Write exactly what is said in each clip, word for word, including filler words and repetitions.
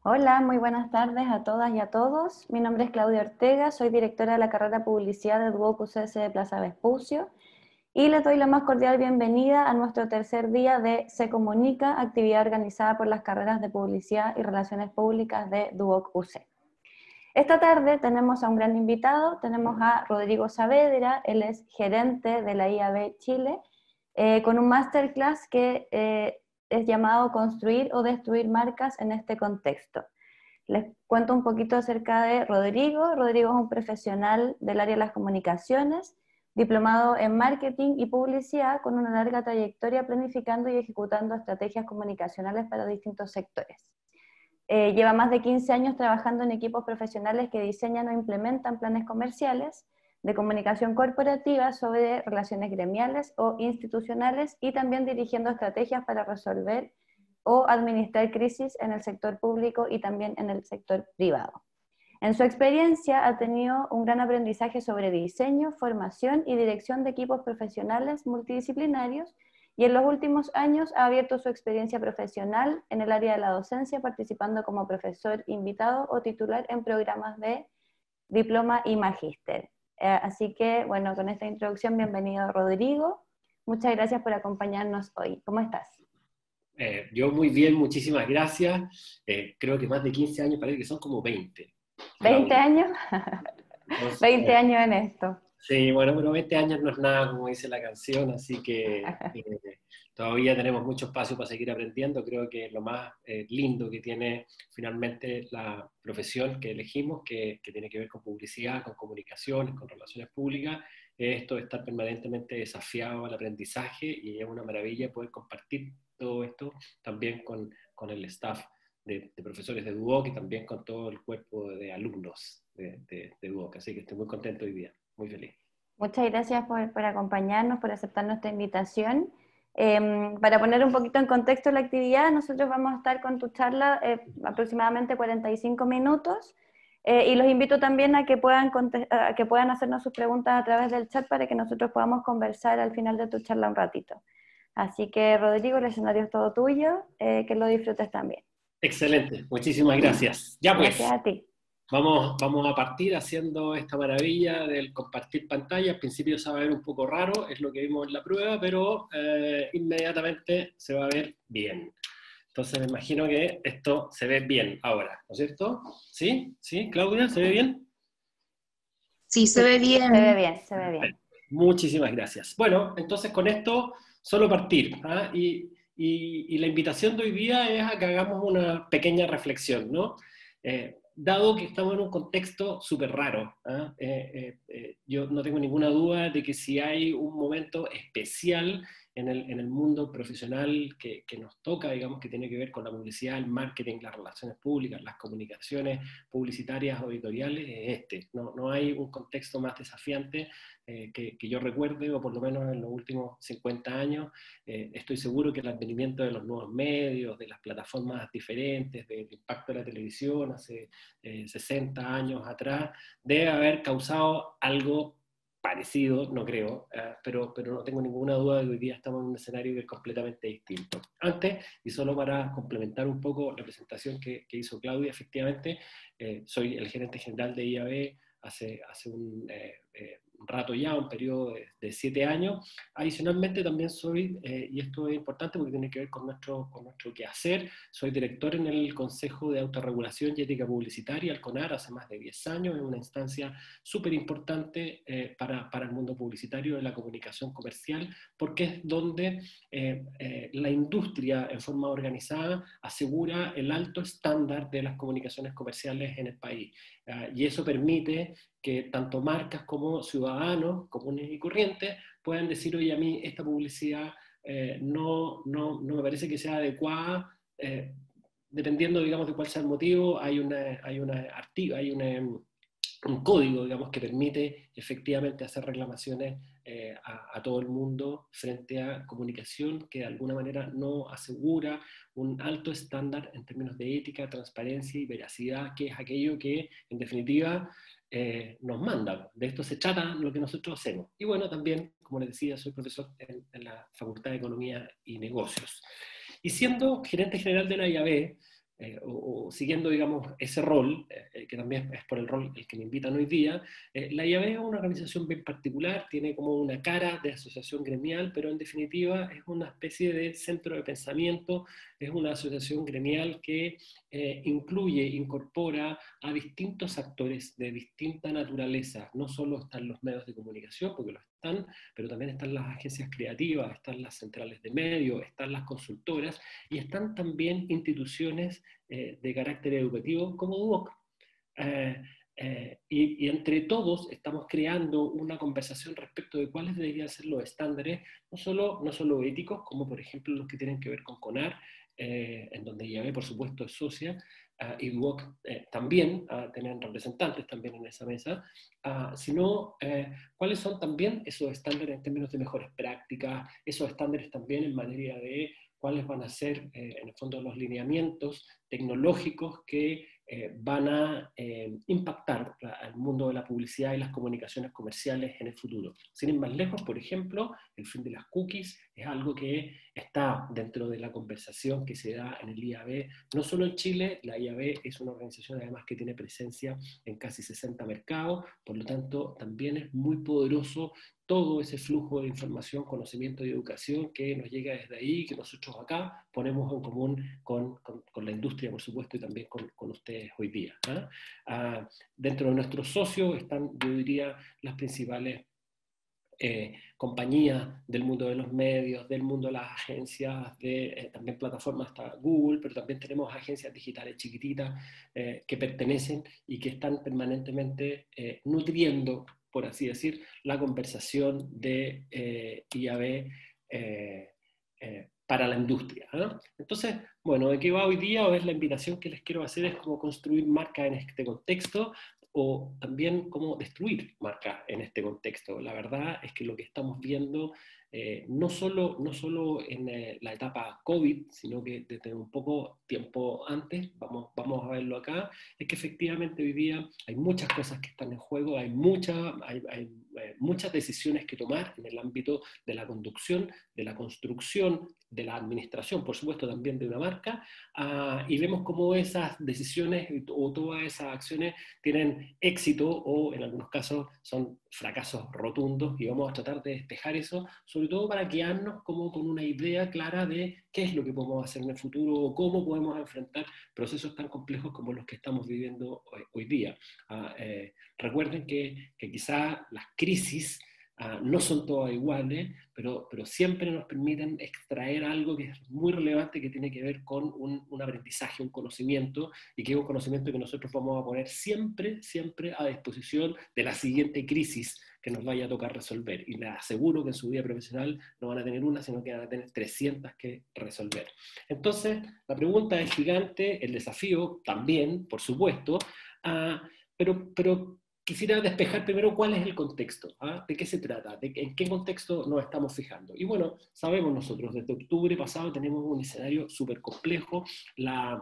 Hola, muy buenas tardes a todas y a todos. Mi nombre es Claudia Ortega, soy directora de la carrera Publicidad de Duoc U C S de Plaza Vespucio y les doy la más cordial bienvenida a nuestro tercer día de Se Comunica, actividad organizada por las carreras de Publicidad y Relaciones Públicas de Duoc U C. Esta tarde tenemos a un gran invitado, tenemos a Rodrigo Saavedra, él es gerente de la I A B Chile, eh, con un masterclass que eh, es llamado Construir o Destruir Marcas en este contexto. Les cuento un poquito acerca de Rodrigo. Rodrigo es un profesional del área de las comunicaciones, diplomado en marketing y publicidad con una larga trayectoria planificando y ejecutando estrategias comunicacionales para distintos sectores. Eh, lleva más de quince años trabajando en equipos profesionales que diseñan o implementan planes comerciales de comunicación corporativa sobre relaciones gremiales o institucionales y también dirigiendo estrategias para resolver o administrar crisis en el sector público y también en el sector privado. En su experiencia ha tenido un gran aprendizaje sobre diseño, formación y dirección de equipos profesionales multidisciplinarios y en los últimos años ha abierto su experiencia profesional en el área de la docencia, participando como profesor invitado o titular en programas de diploma y magíster. Eh, así que, bueno, con esta introducción, bienvenido Rodrigo. Muchas gracias por acompañarnos hoy. ¿Cómo estás? Eh, yo muy bien, muchísimas gracias. Eh, creo que más de quince años, parece que son como veinte. ¿veinte Claudia. años? Entonces, veinte años en esto. sí, bueno, pero veinte años no es nada, como dice la canción, así que eh, todavía tenemos mucho espacio para seguir aprendiendo. Creo que lo más eh, lindo que tiene finalmente la profesión que elegimos, que, que tiene que ver con publicidad, con comunicaciones, con relaciones públicas, es esto de estar permanentemente desafiado al aprendizaje, y es una maravilla poder compartir todo esto también con, con el staff de, de profesores de Duoc y también con todo el cuerpo de alumnos de, de, de Duoc. Así que estoy muy contento hoy día. Muy feliz. Muchas gracias por, por acompañarnos, por aceptar nuestra invitación. Eh, para poner un poquito en contexto la actividad, nosotros vamos a estar con tu charla eh, aproximadamente cuarenta y cinco minutos eh, y los invito también a que, puedan a que puedan hacernos sus preguntas a través del chat para que nosotros podamos conversar al final de tu charla un ratito. Así que, Rodrigo, el escenario es todo tuyo, eh, que lo disfrutes también. Excelente, muchísimas gracias. Ya Gracias pues, a ti. vamos, vamos a partir haciendo esta maravilla del compartir pantalla. Al principio se va a ver un poco raro, es lo que vimos en la prueba, pero eh, inmediatamente se va a ver bien. Entonces me imagino que esto se ve bien ahora, ¿no es cierto? ¿Sí? ¿Sí? Claudia, ¿se ve bien? Sí, se Sí, ve se ve bien. bien, se ve bien. Muchísimas gracias. Bueno, entonces con esto solo partir. ¿Ah? Y, y, y la invitación de hoy día es a que hagamos una pequeña reflexión, ¿no? Eh, dado que estamos en un contexto súper raro, ¿ah? eh, eh, eh, yo no tengo ninguna duda de que si hay un momento especial en el, en el mundo profesional que, que nos toca, digamos, que tiene que ver con la publicidad, el marketing, las relaciones públicas, las comunicaciones publicitarias o editoriales, es este. No, no hay un contexto más desafiante eh, que, que yo recuerde, o por lo menos en los últimos cincuenta años. Eh, estoy seguro que el advenimiento de los nuevos medios, de las plataformas diferentes, del impacto de la televisión hace eh, sesenta años atrás, debe haber causado algo parecido, no creo, eh, pero, pero no tengo ninguna duda de que hoy día estamos en un escenario que es completamente distinto. Antes, y solo para complementar un poco la presentación que, que hizo Claudia, efectivamente, eh, soy el gerente general de I A B hace, hace un, eh, eh, un rato ya, un periodo de, de siete años. Adicionalmente también soy, eh, y esto es importante porque tiene que ver con nuestro, con nuestro quehacer, soy director en el Consejo de Autorregulación y Ética Publicitaria, el CONAR, hace más de diez años, es una instancia súper importante eh, para, para el mundo publicitario de la comunicación comercial, porque es donde eh, eh, la industria en forma organizada asegura el alto estándar de las comunicaciones comerciales en el país. Uh, y eso permite que tanto marcas como ciudadanos comunes y corrientes puedan decir, oye, a mí esta publicidad eh, no, no, no me parece que sea adecuada, eh, dependiendo, digamos, de cuál sea el motivo. Hay una, hay una, hay una un código, digamos, que permite efectivamente hacer reclamaciones eh, a, a todo el mundo frente a comunicación que de alguna manera no asegura un alto estándar en términos de ética, transparencia y veracidad, que es aquello que, en definitiva, eh, nos manda. De esto se trata lo que nosotros hacemos. Y bueno, también, como les decía, soy profesor en, en la Facultad de Economía y Negocios. Y siendo gerente general de la I A B, Eh, o, o siguiendo, digamos, ese rol, eh, que también es por el rol el que me invitan hoy día, eh, la I A B es una organización bien particular, tiene como una cara de asociación gremial, pero en definitiva es una especie de centro de pensamiento, es una asociación gremial que eh, incluye, incorpora a distintos actores de distinta naturaleza. No solo están los medios de comunicación, porque lo están, pero también están las agencias creativas, están las centrales de medios, están las consultoras, y están también instituciones eh, de carácter educativo como D U O C. Eh, eh, y, y entre todos estamos creando una conversación respecto de cuáles deberían ser los estándares, no solo, no solo éticos, como por ejemplo los que tienen que ver con CONAR, eh, en donde I A B por supuesto es socia, uh, y D U O C eh, también, uh, tienen representantes también en esa mesa, uh, sino eh, cuáles son también esos estándares en términos de mejores prácticas, esos estándares también en materia de cuáles van a ser, eh, en el fondo, los lineamientos tecnológicos que eh, van a eh, impactar al mundo de la publicidad y las comunicaciones comerciales en el futuro. Sin ir más lejos, por ejemplo, el fin de las cookies es algo que está dentro de la conversación que se da en el I A B, no solo en Chile. La I A B es una organización además que tiene presencia en casi sesenta mercados, por lo tanto también es muy poderoso todo ese flujo de información, conocimiento y educación que nos llega desde ahí, que nosotros acá ponemos en común con, con, con la industria, por supuesto, y también con, con ustedes hoy día. ¿eh? Ah, dentro de nuestros socios están, yo diría, las principales eh, compañías del mundo de los medios, del mundo de las agencias, de eh, también plataformas hasta Google, pero también tenemos agencias digitales chiquititas eh, que pertenecen y que están permanentemente eh, nutriendo, por así decir, la conversación de eh, I A B eh, eh, para la industria. ¿eh? Entonces, bueno, ¿de qué va hoy día? O es la invitación que les quiero hacer es cómo construir marca en este contexto, o también cómo destruir marcas en este contexto. La verdad es que lo que estamos viendo, eh, no, solo, no solo en eh, la etapa COVID, sino que desde un poco tiempo antes, vamos, vamos a verlo acá, es que efectivamente hoy día hay muchas cosas que están en juego, hay, mucha, hay, hay eh, muchas decisiones que tomar en el ámbito de la conducción, de la construcción, de la administración, por supuesto, también de una marca, uh, y vemos cómo esas decisiones o todas esas acciones tienen éxito o en algunos casos son fracasos rotundos, y vamos a tratar de despejar eso, sobre todo para quedarnos como con una idea clara de qué es lo que podemos hacer en el futuro o cómo podemos enfrentar procesos tan complejos como los que estamos viviendo hoy, hoy día. Uh, eh, recuerden que, que quizá las crisis Uh, no son todas iguales, pero, pero siempre nos permiten extraer algo que es muy relevante, que tiene que ver con un, un aprendizaje, un conocimiento, y que es un conocimiento que nosotros vamos a poner siempre, siempre a disposición de la siguiente crisis que nos vaya a tocar resolver. Y les aseguro que en su vida profesional no van a tener una, sino que van a tener trescientas que resolver. Entonces, la pregunta es gigante, el desafío también, por supuesto, uh, pero... pero quisiera despejar primero cuál es el contexto, ¿ah? ¿De qué se trata? ¿De en qué contexto nos estamos fijando? Y bueno, sabemos nosotros, desde octubre pasado tenemos un escenario súper complejo. La,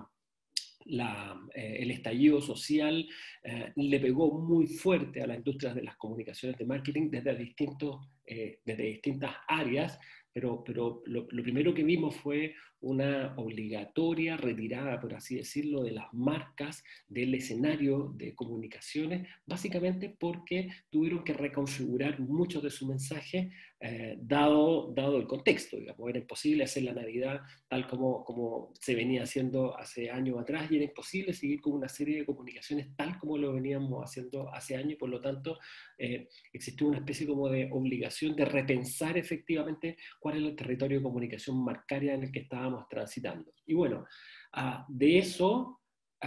la, eh, el estallido social eh, le pegó muy fuerte a las industrias de las comunicaciones de marketing desde, distintos, eh, desde distintas áreas, pero, pero lo, lo primero que vimos fue una obligatoria retirada, por así decirlo, de las marcas del escenario de comunicaciones, básicamente porque tuvieron que reconfigurar muchos de sus mensajes eh, dado, dado el contexto. Digamos, era imposible hacer la Navidad tal como, como se venía haciendo hace años atrás, y era imposible seguir con una serie de comunicaciones tal como lo veníamos haciendo hace años, y por lo tanto eh, existió una especie como de obligación de repensar efectivamente cuál era el territorio de comunicación marcaria en el que estábamos transitando. Y bueno, uh, de eso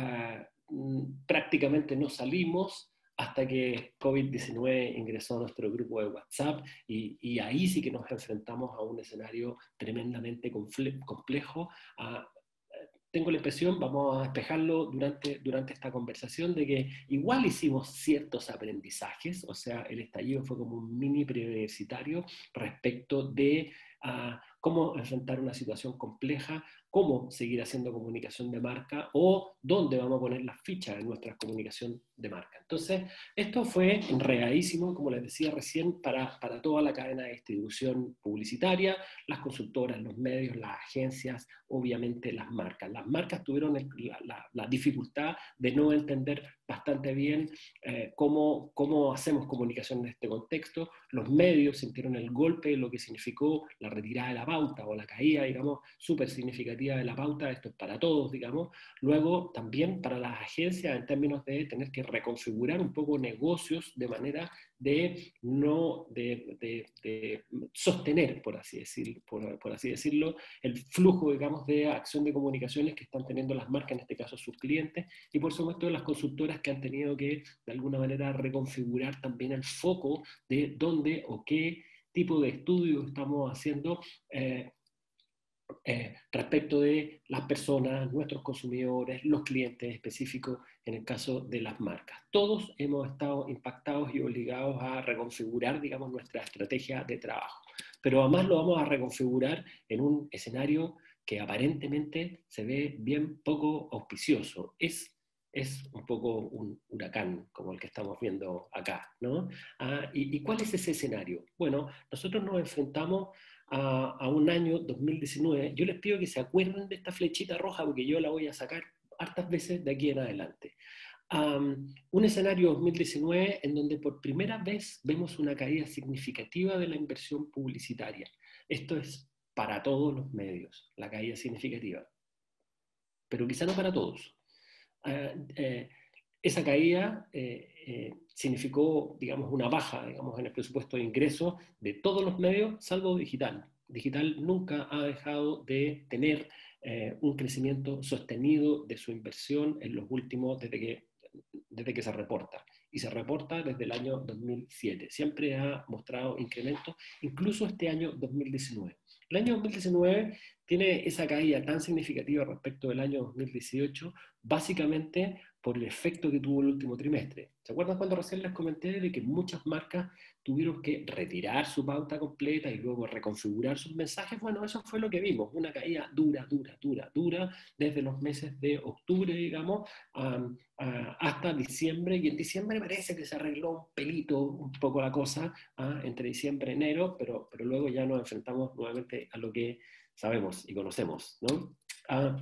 uh, prácticamente no salimos hasta que COVID diecinueve ingresó a nuestro grupo de WhatsApp, y, y ahí sí que nos enfrentamos a un escenario tremendamente complejo. Uh, tengo la impresión, vamos a despejarlo durante, durante esta conversación, de que igual hicimos ciertos aprendizajes, o sea, el estallido fue como un mini preuniversitario respecto de uh, cómo enfrentar una situación compleja, cómo seguir haciendo comunicación de marca o dónde vamos a poner las fichas en nuestra comunicación de marca. Entonces, esto fue enredadísimo, como les decía recién, para, para toda la cadena de distribución publicitaria, las consultoras, los medios, las agencias, obviamente las marcas. Las marcas tuvieron la, la, la dificultad de no entender bastante bien eh, cómo, cómo hacemos comunicación en este contexto. Los medios sintieron el golpe de lo que significó la retirada de la pauta o la caída, digamos, súper significativa de la pauta. Esto es para todos, digamos. Luego, también para las agencias, en términos de tener que reconfigurar un poco negocios de manera de no de, de, de sostener, por así, decir, por, por así decirlo, el flujo, digamos, de acción de comunicaciones que están teniendo las marcas, en este caso sus clientes, y por supuesto las consultoras que han tenido que, de alguna manera, reconfigurar también el foco de dónde o qué tipo de estudios estamos haciendo eh, Eh, respecto de las personas, nuestros consumidores, los clientes específicos, en el caso de las marcas. Todos hemos estado impactados y obligados a reconfigurar, digamos, nuestra estrategia de trabajo. Pero además lo vamos a reconfigurar en un escenario que aparentemente se ve bien poco auspicioso. Es, es un poco un huracán, como el que estamos viendo acá, ¿no? Ah, y, ¿Y cuál es ese escenario? Bueno, nosotros nos enfrentamos A, a un año dos mil diecinueve, yo les pido que se acuerden de esta flechita roja porque yo la voy a sacar hartas veces de aquí en adelante. Um, un escenario dos mil diecinueve en donde por primera vez vemos una caída significativa de la inversión publicitaria. Esto es para todos los medios, la caída significativa, pero quizá no para todos. Uh, eh, esa caída eh, eh, significó, digamos, una baja, digamos, en el presupuesto de ingresos de todos los medios, salvo digital. Digital nunca ha dejado de tener eh, un crecimiento sostenido de su inversión en los últimos, desde que, desde que se reporta. Y se reporta desde el año dos mil siete. Siempre ha mostrado incrementos, incluso este año dos mil diecinueve. El año dos mil diecinueve tiene esa caída tan significativa respecto del año dos mil dieciocho, básicamente por el efecto que tuvo el último trimestre. ¿Se acuerdan cuando recién les comenté de que muchas marcas tuvieron que retirar su pauta completa y luego reconfigurar sus mensajes? Bueno, eso fue lo que vimos, una caída dura, dura, dura, dura, desde los meses de octubre, digamos, um, uh, hasta diciembre, y en diciembre parece que se arregló un pelito, un poco la cosa, uh, entre diciembre y enero, pero, pero luego ya nos enfrentamos nuevamente a lo que sabemos y conocemos, ¿no? Uh,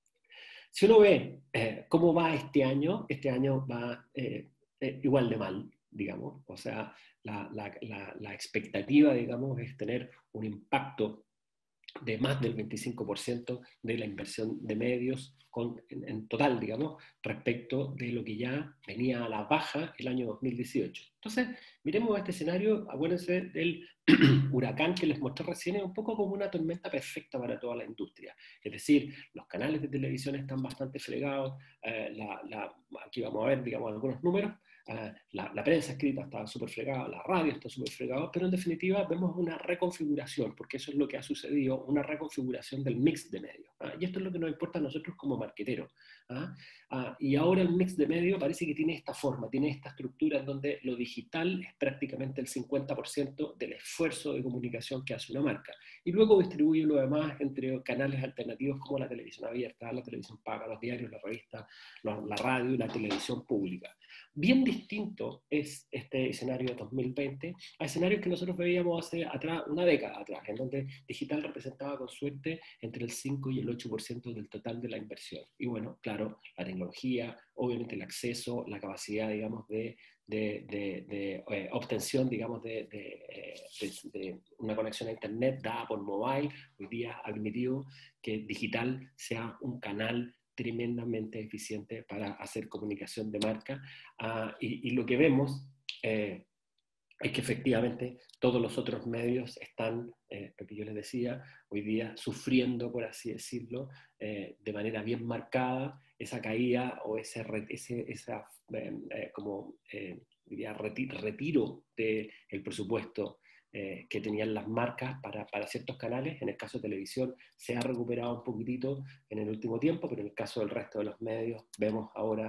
Si uno ve eh, cómo va este año, este año va eh, eh, igual de mal, digamos. O sea, la, la, la, la expectativa, digamos, es tener un impacto de más del veinticinco por ciento de la inversión de medios con, en, en total, digamos, respecto de lo que ya venía a la baja el año dos mil dieciocho. Entonces, miremos este escenario, acuérdense del huracán que les mostré recién, es un poco como una tormenta perfecta para toda la industria. Es decir, los canales de televisión están bastante fregados, eh, la, la, aquí vamos a ver, digamos, algunos números, Uh, la, la prensa escrita está súper fregada, la radio está súper fregada, pero en definitiva vemos una reconfiguración, porque eso es lo que ha sucedido, una reconfiguración del mix de medios. ¿Ah? Y esto es lo que nos importa a nosotros como marqueteros. ¿Ah? Uh, y ahora el mix de medios parece que tiene esta forma, tiene esta estructura en donde lo digital es prácticamente el cincuenta por ciento del esfuerzo de comunicación que hace una marca. Y luego distribuye lo demás entre canales alternativos como la televisión abierta, la televisión paga, los diarios, la revista, la, la radio y la televisión pública. Bien distinto es este escenario de dos mil veinte a escenarios que nosotros veíamos hace atrás, una década atrás, en donde digital representaba con suerte entre el cinco y el ocho por ciento del total de la inversión. Y bueno, claro, la tecnología, obviamente el acceso, la capacidad, digamos, de, de, de, de eh, obtención, digamos, de, de, de, de una conexión a Internet dada por mobile, hoy día ha permitido que digital sea un canal tremendamente eficiente para hacer comunicación de marca, uh, y, y lo que vemos eh, es que efectivamente todos los otros medios están, eh, lo que yo les decía, hoy día sufriendo, por así decirlo, eh, de manera bien marcada esa caída o ese, ese esa, eh, eh, como, eh, diría, retiro del presupuesto Eh, que tenían las marcas para, para ciertos canales. En el caso de televisión se ha recuperado un poquitito en el último tiempo, pero en el caso del resto de los medios vemos ahora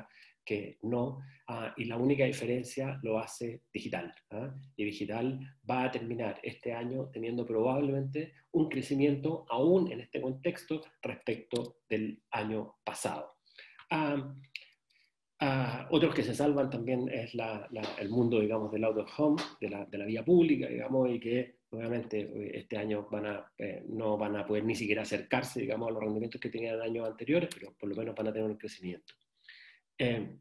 que no, uh, y la única diferencia lo hace digital. ¿uh? Y digital va a terminar este año teniendo probablemente un crecimiento aún en este contexto respecto del año pasado. Uh, Uh, otros que se salvan también es la, la, el mundo, digamos, del out of home, de la, de la vía pública, digamos, y que obviamente este año van a, eh, no van a poder ni siquiera acercarse, digamos, a los rendimientos que tenían en años anteriores, pero por lo menos van a tener un crecimiento. Eh,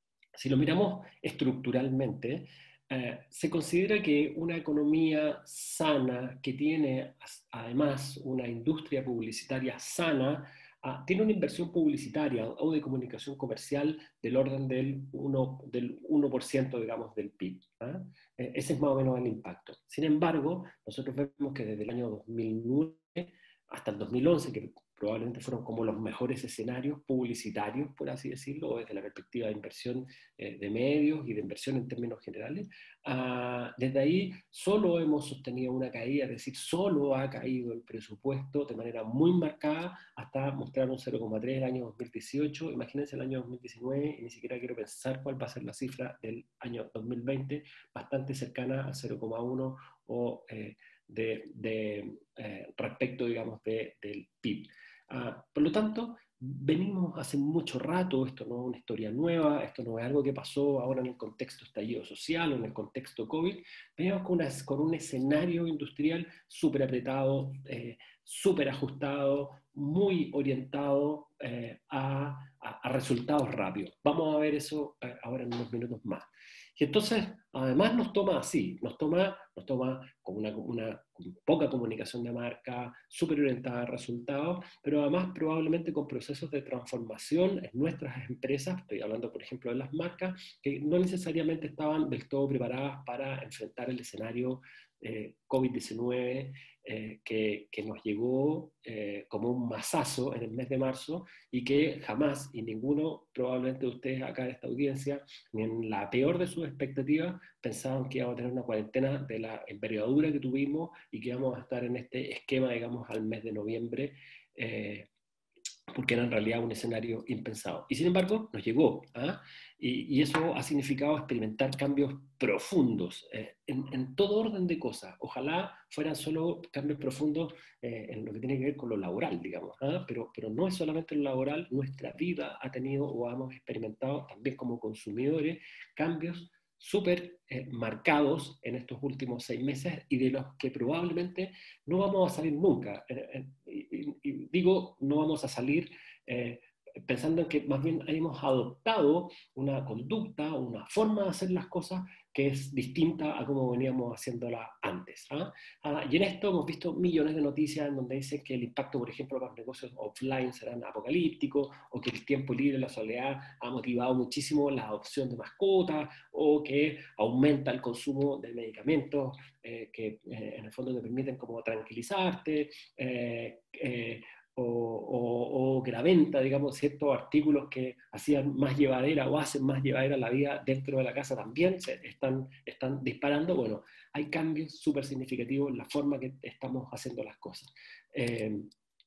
si lo miramos estructuralmente, eh, se considera que una economía sana, que tiene además una industria publicitaria sana, Uh, tiene una inversión publicitaria o de comunicación comercial del orden del uno, del uno por ciento, digamos, del P I B. ¿eh? Eh, ese es más o menos el impacto. Sin embargo, nosotros vemos que desde el año dos mil nueve hasta el dos mil once, que probablemente fueron como los mejores escenarios publicitarios, por así decirlo, desde la perspectiva de inversión eh, de medios y de inversión en términos generales, uh, desde ahí solo hemos sostenido una caída, es decir, solo ha caído el presupuesto de manera muy marcada hasta mostrar un cero coma tres el año dos mil dieciocho, imagínense el año dos mil diecinueve, y ni siquiera quiero pensar cuál va a ser la cifra del año dos mil veinte, bastante cercana al cero coma uno o eh, de, de eh, respecto, digamos, de, del P I B. Uh, por lo tanto, venimos hace mucho rato, esto no es una historia nueva, esto no es algo que pasó ahora en el contexto estallido social o en el contexto COVID, venimos con, una, con un escenario industrial súper apretado, eh, súper ajustado, muy orientado eh, a, a, a resultados rápidos. Vamos a ver eso eh, ahora en unos minutos más. Y entonces, además nos toma así, nos toma, nos toma con una, una con poca comunicación de marca, súper orientada a resultados, pero además probablemente con procesos de transformación en nuestras empresas, estoy hablando por ejemplo de las marcas, que no necesariamente estaban del todo preparadas para enfrentar el escenario eh, COVID diecinueve eh, que, que nos llegó eh, como un mazazo en el mes de marzo y que jamás, y ninguno probablemente de ustedes acá de esta audiencia, ni en la peor de sus expectativas, pensaban que íbamos a tener una cuarentena de la envergadura que tuvimos y que íbamos a estar en este esquema, digamos, al mes de noviembre, eh, porque era en realidad un escenario impensado. Y sin embargo, nos llegó, ¿ah? y, y eso ha significado experimentar cambios profundos eh, en, en todo orden de cosas. Ojalá fueran solo cambios profundos eh, en lo que tiene que ver con lo laboral, digamos, ¿ah? pero, pero no es solamente lo laboral, nuestra vida ha tenido o hemos experimentado también como consumidores cambios súper eh, marcados en estos últimos seis meses y de los que probablemente no vamos a salir nunca. Eh, eh, y, y digo, no vamos a salir eh, pensando en que más bien hemos adoptado una conducta, una forma de hacer las cosas que es distinta a como veníamos haciéndola antes. ¿ah? Ah, y en esto hemos visto millones de noticias en donde dicen que el impacto, por ejemplo, de los negocios offline serán apocalípticos, o que el tiempo libre, la soledad, ha motivado muchísimo la adopción de mascotas, o que aumenta el consumo de medicamentos eh, que eh, en el fondo te permiten como tranquilizarte, eh, eh, o, o, o que la venta, digamos, ciertos artículos que hacían más llevadera o hacen más llevadera la vida dentro de la casa también se están, están disparando. Bueno, hay cambios súper significativos en la forma que estamos haciendo las cosas. Eh,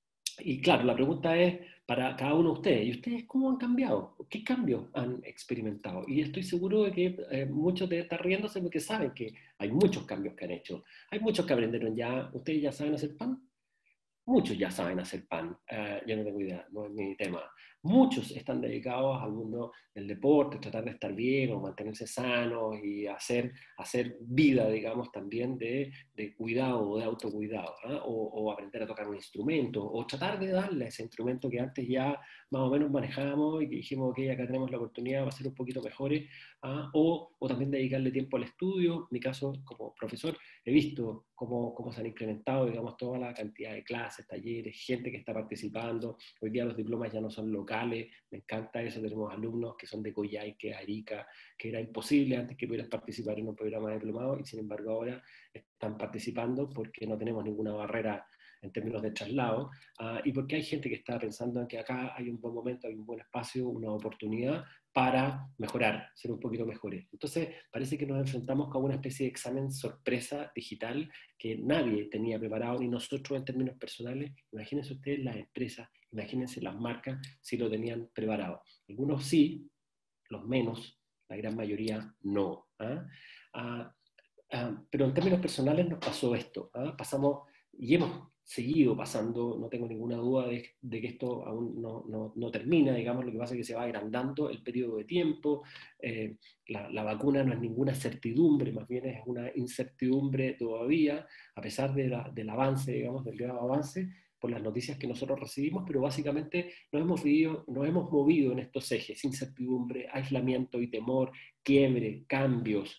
y claro, la pregunta es para cada uno de ustedes, ¿y ustedes cómo han cambiado? ¿Qué cambios han experimentado? Y estoy seguro de que eh, muchos de estar riéndose porque saben que hay muchos cambios que han hecho. Hay muchos que aprendieron ya, ¿ustedes ya saben hacer pan? Muchos ya saben hacer pan, uh, yo no tengo idea, no es mi tema. Muchos están dedicados al mundo del deporte, tratar de estar bien o mantenerse sanos y hacer, hacer vida, digamos, también de, de cuidado, de autocuidado, ¿eh? o, o aprender a tocar un instrumento, o tratar de darle ese instrumento que antes ya más o menos manejábamos y que dijimos, ok, acá tenemos la oportunidad de ser un poquito mejores, ¿eh? o, o también dedicarle tiempo al estudio. En mi caso, como profesor, he visto cómo, cómo se han incrementado, digamos, toda la cantidad de clases, talleres, gente que está participando. Hoy día los diplomas ya no son locales, me encanta eso, tenemos alumnos que son de Coyhaique, Arica, que era imposible antes que pudieras participar en un programa de diplomado y sin embargo ahora están participando porque no tenemos ninguna barrera en términos de traslado, uh, y porque hay gente que está pensando en que acá hay un buen momento, hay un buen espacio, una oportunidad para mejorar, ser un poquito mejores. Entonces parece que nos enfrentamos con una especie de examen sorpresa digital que nadie tenía preparado, ni nosotros en términos personales. Imagínense ustedes las empresas, imagínense las marcas si lo tenían preparado. Algunos sí, los menos, la gran mayoría no. ¿ah? Ah, ah, pero en términos personales nos pasó esto. ¿ah? Pasamos, y hemos seguido pasando, no tengo ninguna duda de, de que esto aún no, no, no termina, digamos, lo que pasa es que se va agrandando el periodo de tiempo, eh, la, la vacuna no es ninguna certidumbre, más bien es una incertidumbre todavía, a pesar de la, del avance, digamos, del grado avance, por las noticias que nosotros recibimos, pero básicamente nos hemos, vivido, nos hemos movido en estos ejes, incertidumbre, aislamiento y temor, quiebre, cambios,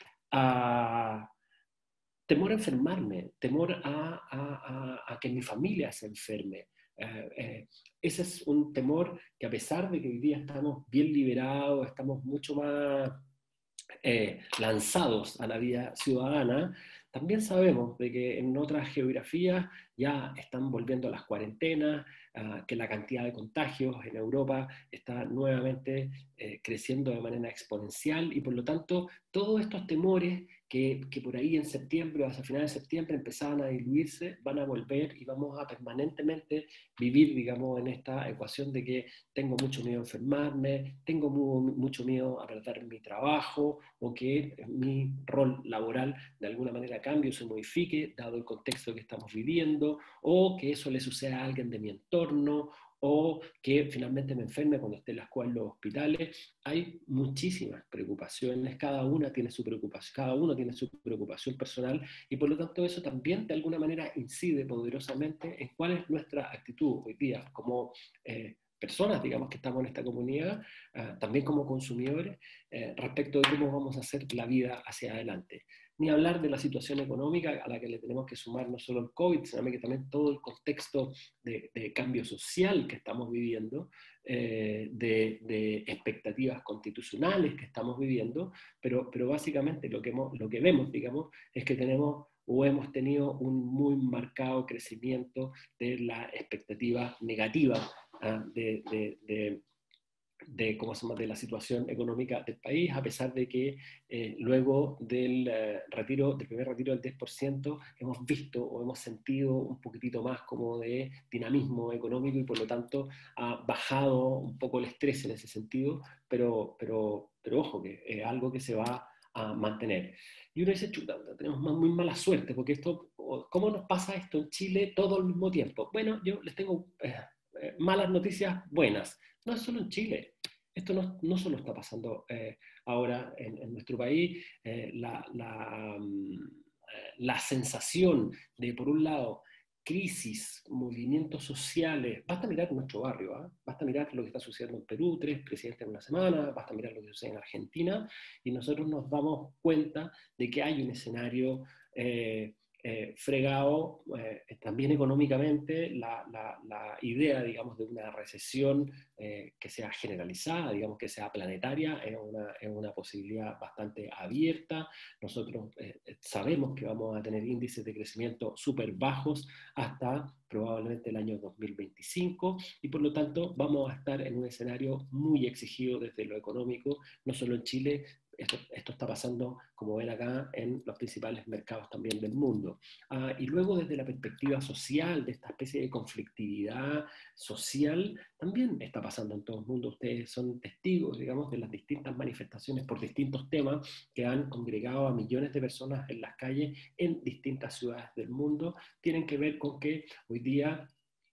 a temor a enfermarme, temor a, a, a, a que mi familia se enferme. Eh, eh, ese es un temor que, a pesar de que hoy día estamos bien liberados, estamos mucho más eh, lanzados a la vida ciudadana, también sabemos de que en otras geografías ya están volviendo a las cuarentenas, uh, que la cantidad de contagios en Europa está nuevamente eh, creciendo de manera exponencial, y por lo tanto todos estos temores que, que por ahí en septiembre o hacia finales de septiembre empezaban a diluirse, van a volver y vamos a permanentemente vivir, digamos, en esta ecuación de que tengo mucho miedo a enfermarme, tengo muy, mucho miedo a perder mi trabajo, o que mi rol laboral de alguna manera cambie o se modifique, dado el contexto que estamos viviendo, o que eso le suceda a alguien de mi entorno, o que finalmente me enferme cuando esté en la escuela, en los hospitales. Hay muchísimas preocupaciones, cada una tiene su preocupación, cada uno tiene su preocupación personal, y por lo tanto eso también de alguna manera incide poderosamente en cuál es nuestra actitud hoy día como eh, personas, digamos, que estamos en esta comunidad, uh, también como consumidores, eh, respecto de cómo vamos a hacer la vida hacia adelante. Ni hablar de la situación económica a la que le tenemos que sumar no solo el COVID, sino que también todo el contexto de, de cambio social que estamos viviendo, eh, de, de expectativas constitucionales que estamos viviendo, pero, pero básicamente lo que, hemos, lo que vemos, digamos, es que tenemos o hemos tenido un muy marcado crecimiento de la expectativa negativa uh, de, de, de de, ¿cómo se llama?, de la situación económica del país, a pesar de que eh, luego del, eh, retiro, del primer retiro del diez por ciento hemos visto o hemos sentido un poquitito más como de dinamismo económico, y por lo tanto ha bajado un poco el estrés en ese sentido, pero, pero, pero ojo, que es algo que se va a mantener. Y uno dice, chuta, tenemos muy mala suerte, porque esto, ¿cómo nos pasa esto en Chile todo al mismo tiempo? Bueno, yo les tengo eh, eh, malas noticias buenas. No es solo en Chile. Esto no, no solo está pasando eh, ahora en, en nuestro país. Eh, la, la, um, la sensación de, por un lado, crisis, movimientos sociales, basta mirar nuestro barrio, ¿eh? Basta mirar lo que está sucediendo en Perú, tres presidentes en una semana, basta mirar lo que sucede en Argentina, y nosotros nos damos cuenta de que hay un escenario eh, Eh, fregado eh, también económicamente. La, la, la idea, digamos, de una recesión eh, que sea generalizada, digamos, que sea planetaria, es una, es una posibilidad bastante abierta. Nosotros eh, sabemos que vamos a tener índices de crecimiento súper bajos hasta probablemente el año dos mil veinticinco, y por lo tanto vamos a estar en un escenario muy exigido desde lo económico, no solo en Chile. Esto, esto está pasando, como ven acá, en los principales mercados también del mundo. Uh, y luego, desde la perspectiva social, de esta especie de conflictividad social, también está pasando en todo el mundo. Ustedes son testigos, digamos, de las distintas manifestaciones por distintos temas que han congregado a millones de personas en las calles en distintas ciudades del mundo. Tienen que ver con que hoy día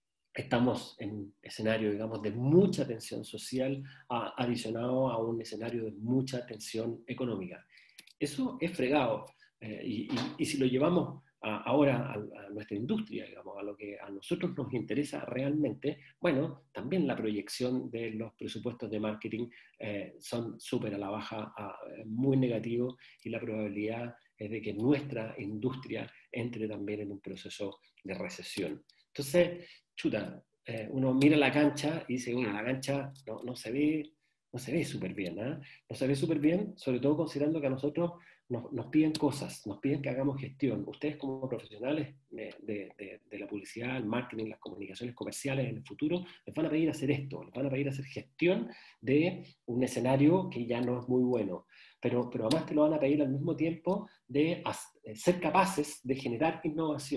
estamos en un escenario, digamos, de mucha tensión social, a, adicionado a un escenario de mucha tensión económica. Eso es fregado, eh, y, y, y si lo llevamos a, ahora a, a nuestra industria, digamos, a lo que a nosotros nos interesa realmente, bueno, también la proyección de los presupuestos de marketing eh, son súper a la baja, a, muy negativos, y la probabilidad es de que nuestra industria entre también en un proceso de recesión. Entonces, chuta, eh, uno mira la cancha y dice, uy, la cancha no, no se ve, no se ve súper bien, ¿eh? No se ve súper bien, sobre todo considerando que a nosotros nos, nos piden cosas, nos piden que hagamos gestión. Ustedes, como profesionales de, de, de, de la publicidad, el marketing, las comunicaciones comerciales en el futuro, les van a pedir hacer esto, les van a pedir hacer gestión de un escenario que ya no es muy bueno. Pero, pero además te lo van a pedir al mismo tiempo de ser capaces de generar innovación.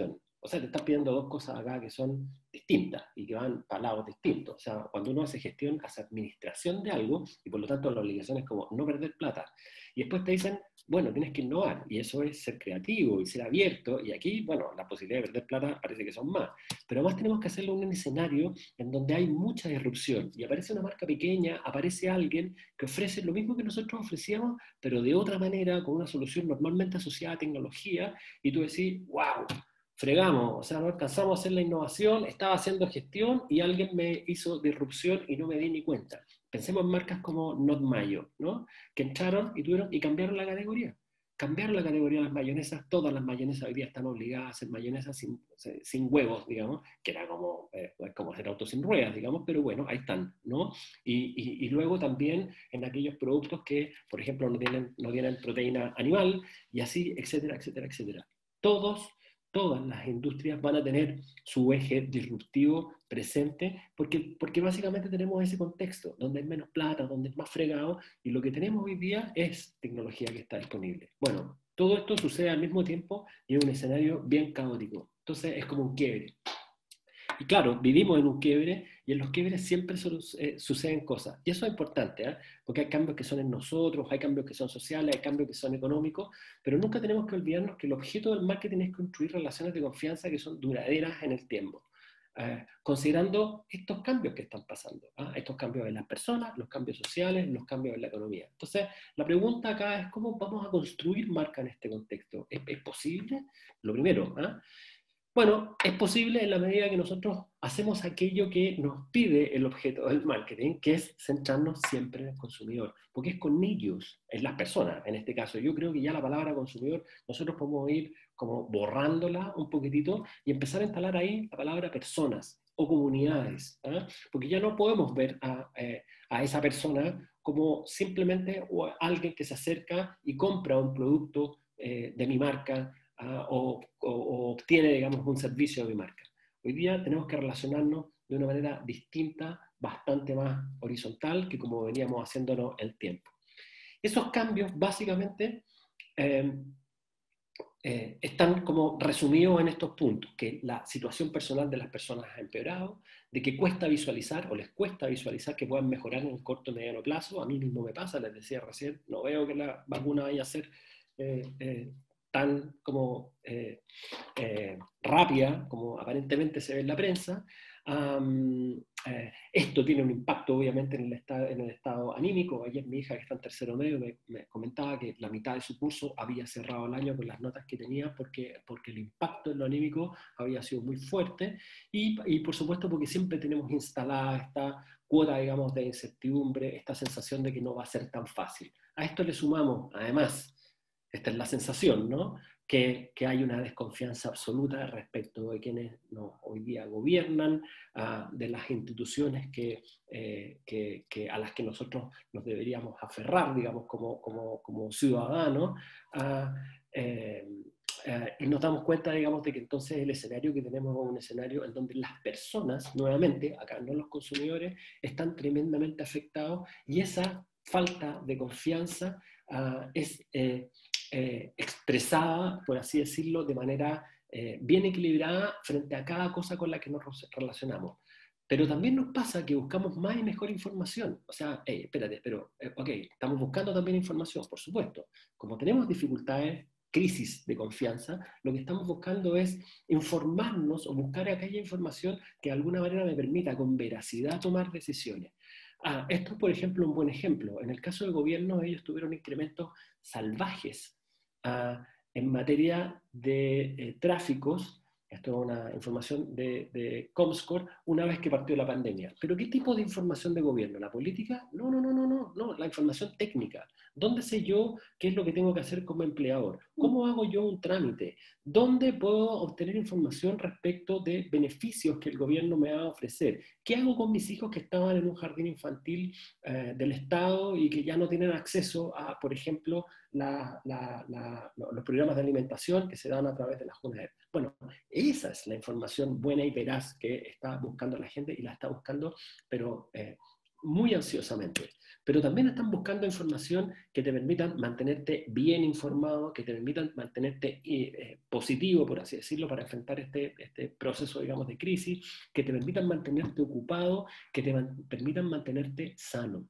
O sea, te están pidiendo dos cosas acá que son distintas y que van para lados distintos. O sea, cuando uno hace gestión, hace administración de algo y por lo tanto la obligación es como no perder plata. Y después te dicen, bueno, tienes que innovar y eso es ser creativo y ser abierto. Y aquí, bueno, las posibilidades de perder plata parece que son más. Pero además tenemos que hacerlo en un escenario en donde hay mucha disrupción y aparece una marca pequeña, aparece alguien que ofrece lo mismo que nosotros ofrecíamos, pero de otra manera, con una solución normalmente asociada a tecnología, y tú decís, wow, fregamos, o sea, no alcanzamos a hacer la innovación, estaba haciendo gestión y alguien me hizo disrupción y no me di ni cuenta. Pensemos en marcas como Not Mayo, ¿no? Que entraron y, tuvieron, y cambiaron la categoría. Cambiaron la categoría de las mayonesas, todas las mayonesas hoy día están obligadas a hacer mayonesas sin, sin huevos, digamos, que era como, eh, como hacer autos sin ruedas, digamos, pero bueno, ahí están, ¿no? Y, y, y luego también en aquellos productos que, por ejemplo, no tienen, no tienen proteína animal, y así, etcétera, etcétera, etcétera. Todos Todas las industrias van a tener su eje disruptivo presente, porque, porque básicamente tenemos ese contexto, donde hay menos plata, donde es más fregado, y lo que tenemos hoy día es tecnología que está disponible. Bueno, todo esto sucede al mismo tiempo y en un escenario bien caótico. Entonces es como un quiebre. Y claro, vivimos en un quiebre y en los quiebres siempre su, eh, suceden cosas. Y eso es importante, ¿eh? Porque hay cambios que son en nosotros, hay cambios que son sociales, hay cambios que son económicos, pero nunca tenemos que olvidarnos que el objeto del marketing es construir relaciones de confianza que son duraderas en el tiempo. Eh, considerando estos cambios que están pasando, ¿eh? Estos cambios en las personas, los cambios sociales, los cambios en la economía. Entonces, la pregunta acá es cómo vamos a construir marca en este contexto. ¿Es, es posible? Lo primero, ¿eh? Bueno, es posible en la medida que nosotros hacemos aquello que nos pide el objeto del marketing, que es centrarnos siempre en el consumidor, porque es con ellos, es las personas en este caso. Yo creo que ya la palabra consumidor nosotros podemos ir como borrándola un poquitito y empezar a instalar ahí la palabra personas o comunidades, ¿eh? Porque ya no podemos ver a, eh, a esa persona como simplemente alguien que se acerca y compra un producto eh, de mi marca, Uh, o, o, o obtiene, digamos, un servicio de mi marca. Hoy día tenemos que relacionarnos de una manera distinta, bastante más horizontal que como veníamos haciéndonos el tiempo. Esos cambios, básicamente, eh, eh, están como resumidos en estos puntos, que la situación personal de las personas ha empeorado, de que cuesta visualizar, o les cuesta visualizar que puedan mejorar en el corto y mediano plazo. A mí mismo me pasa, les decía recién, no veo que la vacuna vaya a ser eh, eh, tan como eh, eh, rápida como aparentemente se ve en la prensa. Um, eh, esto tiene un impacto obviamente en el, estado, en el estado anímico. Ayer mi hija que está en tercero medio me, me comentaba que la mitad de su curso había cerrado el año con las notas que tenía porque, porque el impacto en lo anímico había sido muy fuerte y, y por supuesto porque siempre tenemos instalada esta cuota, digamos, de incertidumbre, esta sensación de que no va a ser tan fácil. A esto le sumamos, además, esta es la sensación, ¿no? Que, que hay una desconfianza absoluta respecto de quienes nos hoy día gobiernan, uh, de las instituciones que, eh, que, que a las que nosotros nos deberíamos aferrar, digamos, como, como, como ciudadanos, uh, eh, eh, y nos damos cuenta, digamos, de que entonces el escenario que tenemos es un escenario en donde las personas, nuevamente, acá no los consumidores, están tremendamente afectados y esa falta de confianza uh, es eh, eh, expresada, por así decirlo, de manera eh, bien equilibrada frente a cada cosa con la que nos relacionamos. Pero también nos pasa que buscamos más y mejor información. O sea, hey, espérate, pero, eh, ok, estamos buscando también información, por supuesto. Como tenemos dificultades, crisis de confianza, lo que estamos buscando es informarnos o buscar aquella información que de alguna manera me permita con veracidad tomar decisiones. Ah, esto es, por ejemplo, un buen ejemplo. En el caso del gobierno, ellos tuvieron incrementos salvajes uh, en materia de eh, tráficos. Esto es una información de, de Comscore, una vez que partió la pandemia. ¿Pero qué tipo de información de gobierno? ¿La política? No, no, no, no, no, no, la información técnica. ¿Dónde sé yo qué es lo que tengo que hacer como empleador? ¿Cómo hago yo un trámite? ¿Dónde puedo obtener información respecto de beneficios que el gobierno me va a ofrecer? ¿Qué hago con mis hijos que estaban en un jardín infantil eh, del Estado y que ya no tienen acceso a, por ejemplo, la, la, la, los programas de alimentación que se dan a través de la JUNAEP? Bueno, esa es la información buena y veraz que está buscando la gente y la está buscando, pero eh, muy ansiosamente, pero también están buscando información que te permitan mantenerte bien informado, que te permitan mantenerte eh, positivo, por así decirlo, para enfrentar este, este proceso, digamos, de crisis, que te permitan mantenerte ocupado, que te man permitan mantenerte sano.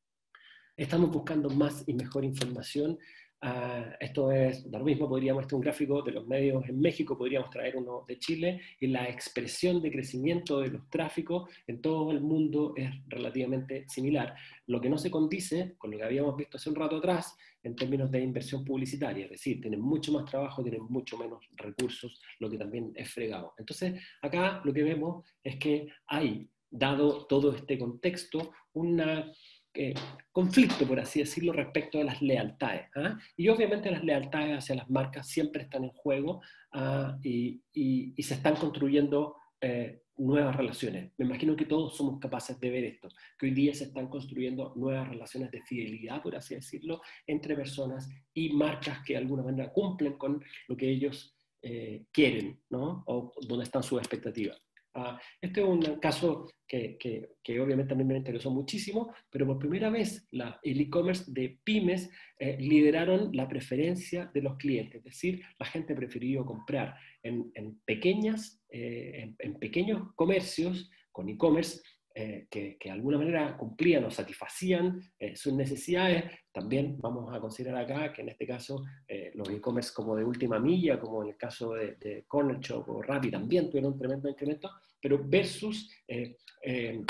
Estamos buscando más y mejor información. Uh, esto es, da lo mismo, podríamos, este es un gráfico de los medios en México, podríamos traer uno de Chile, y la expresión de crecimiento de los tráficos en todo el mundo es relativamente similar. Lo que no se condice con lo que habíamos visto hace un rato atrás en términos de inversión publicitaria, es decir, tienen mucho más trabajo, tienen mucho menos recursos, lo que también es fregado. Entonces, acá lo que vemos es que hay, dado todo este contexto, una Eh, conflicto, por así decirlo, respecto de las lealtades. ¿eh? Y obviamente las lealtades hacia las marcas siempre están en juego ¿eh? y, y, y se están construyendo eh, nuevas relaciones. Me imagino que todos somos capaces de ver esto, que hoy día se están construyendo nuevas relaciones de fidelidad, por así decirlo, entre personas y marcas que de alguna manera cumplen con lo que ellos eh, quieren, ¿no? O donde están sus expectativas. Uh, este es un caso que, que, que obviamente a mí me interesó muchísimo, pero por primera vez la, el e-commerce de pymes eh, lideraron la preferencia de los clientes, es decir, la gente prefirió comprar en, en, pequeñas, eh, en, en pequeños comercios con e-commerce eh, que, que de alguna manera cumplían o satisfacían eh, sus necesidades. También vamos a considerar acá que en este caso eh, los e-commerce como de última milla, como en el caso de, de Corner Shop o Rappi, también tuvieron un tremendo incremento, pero versus eh, eh,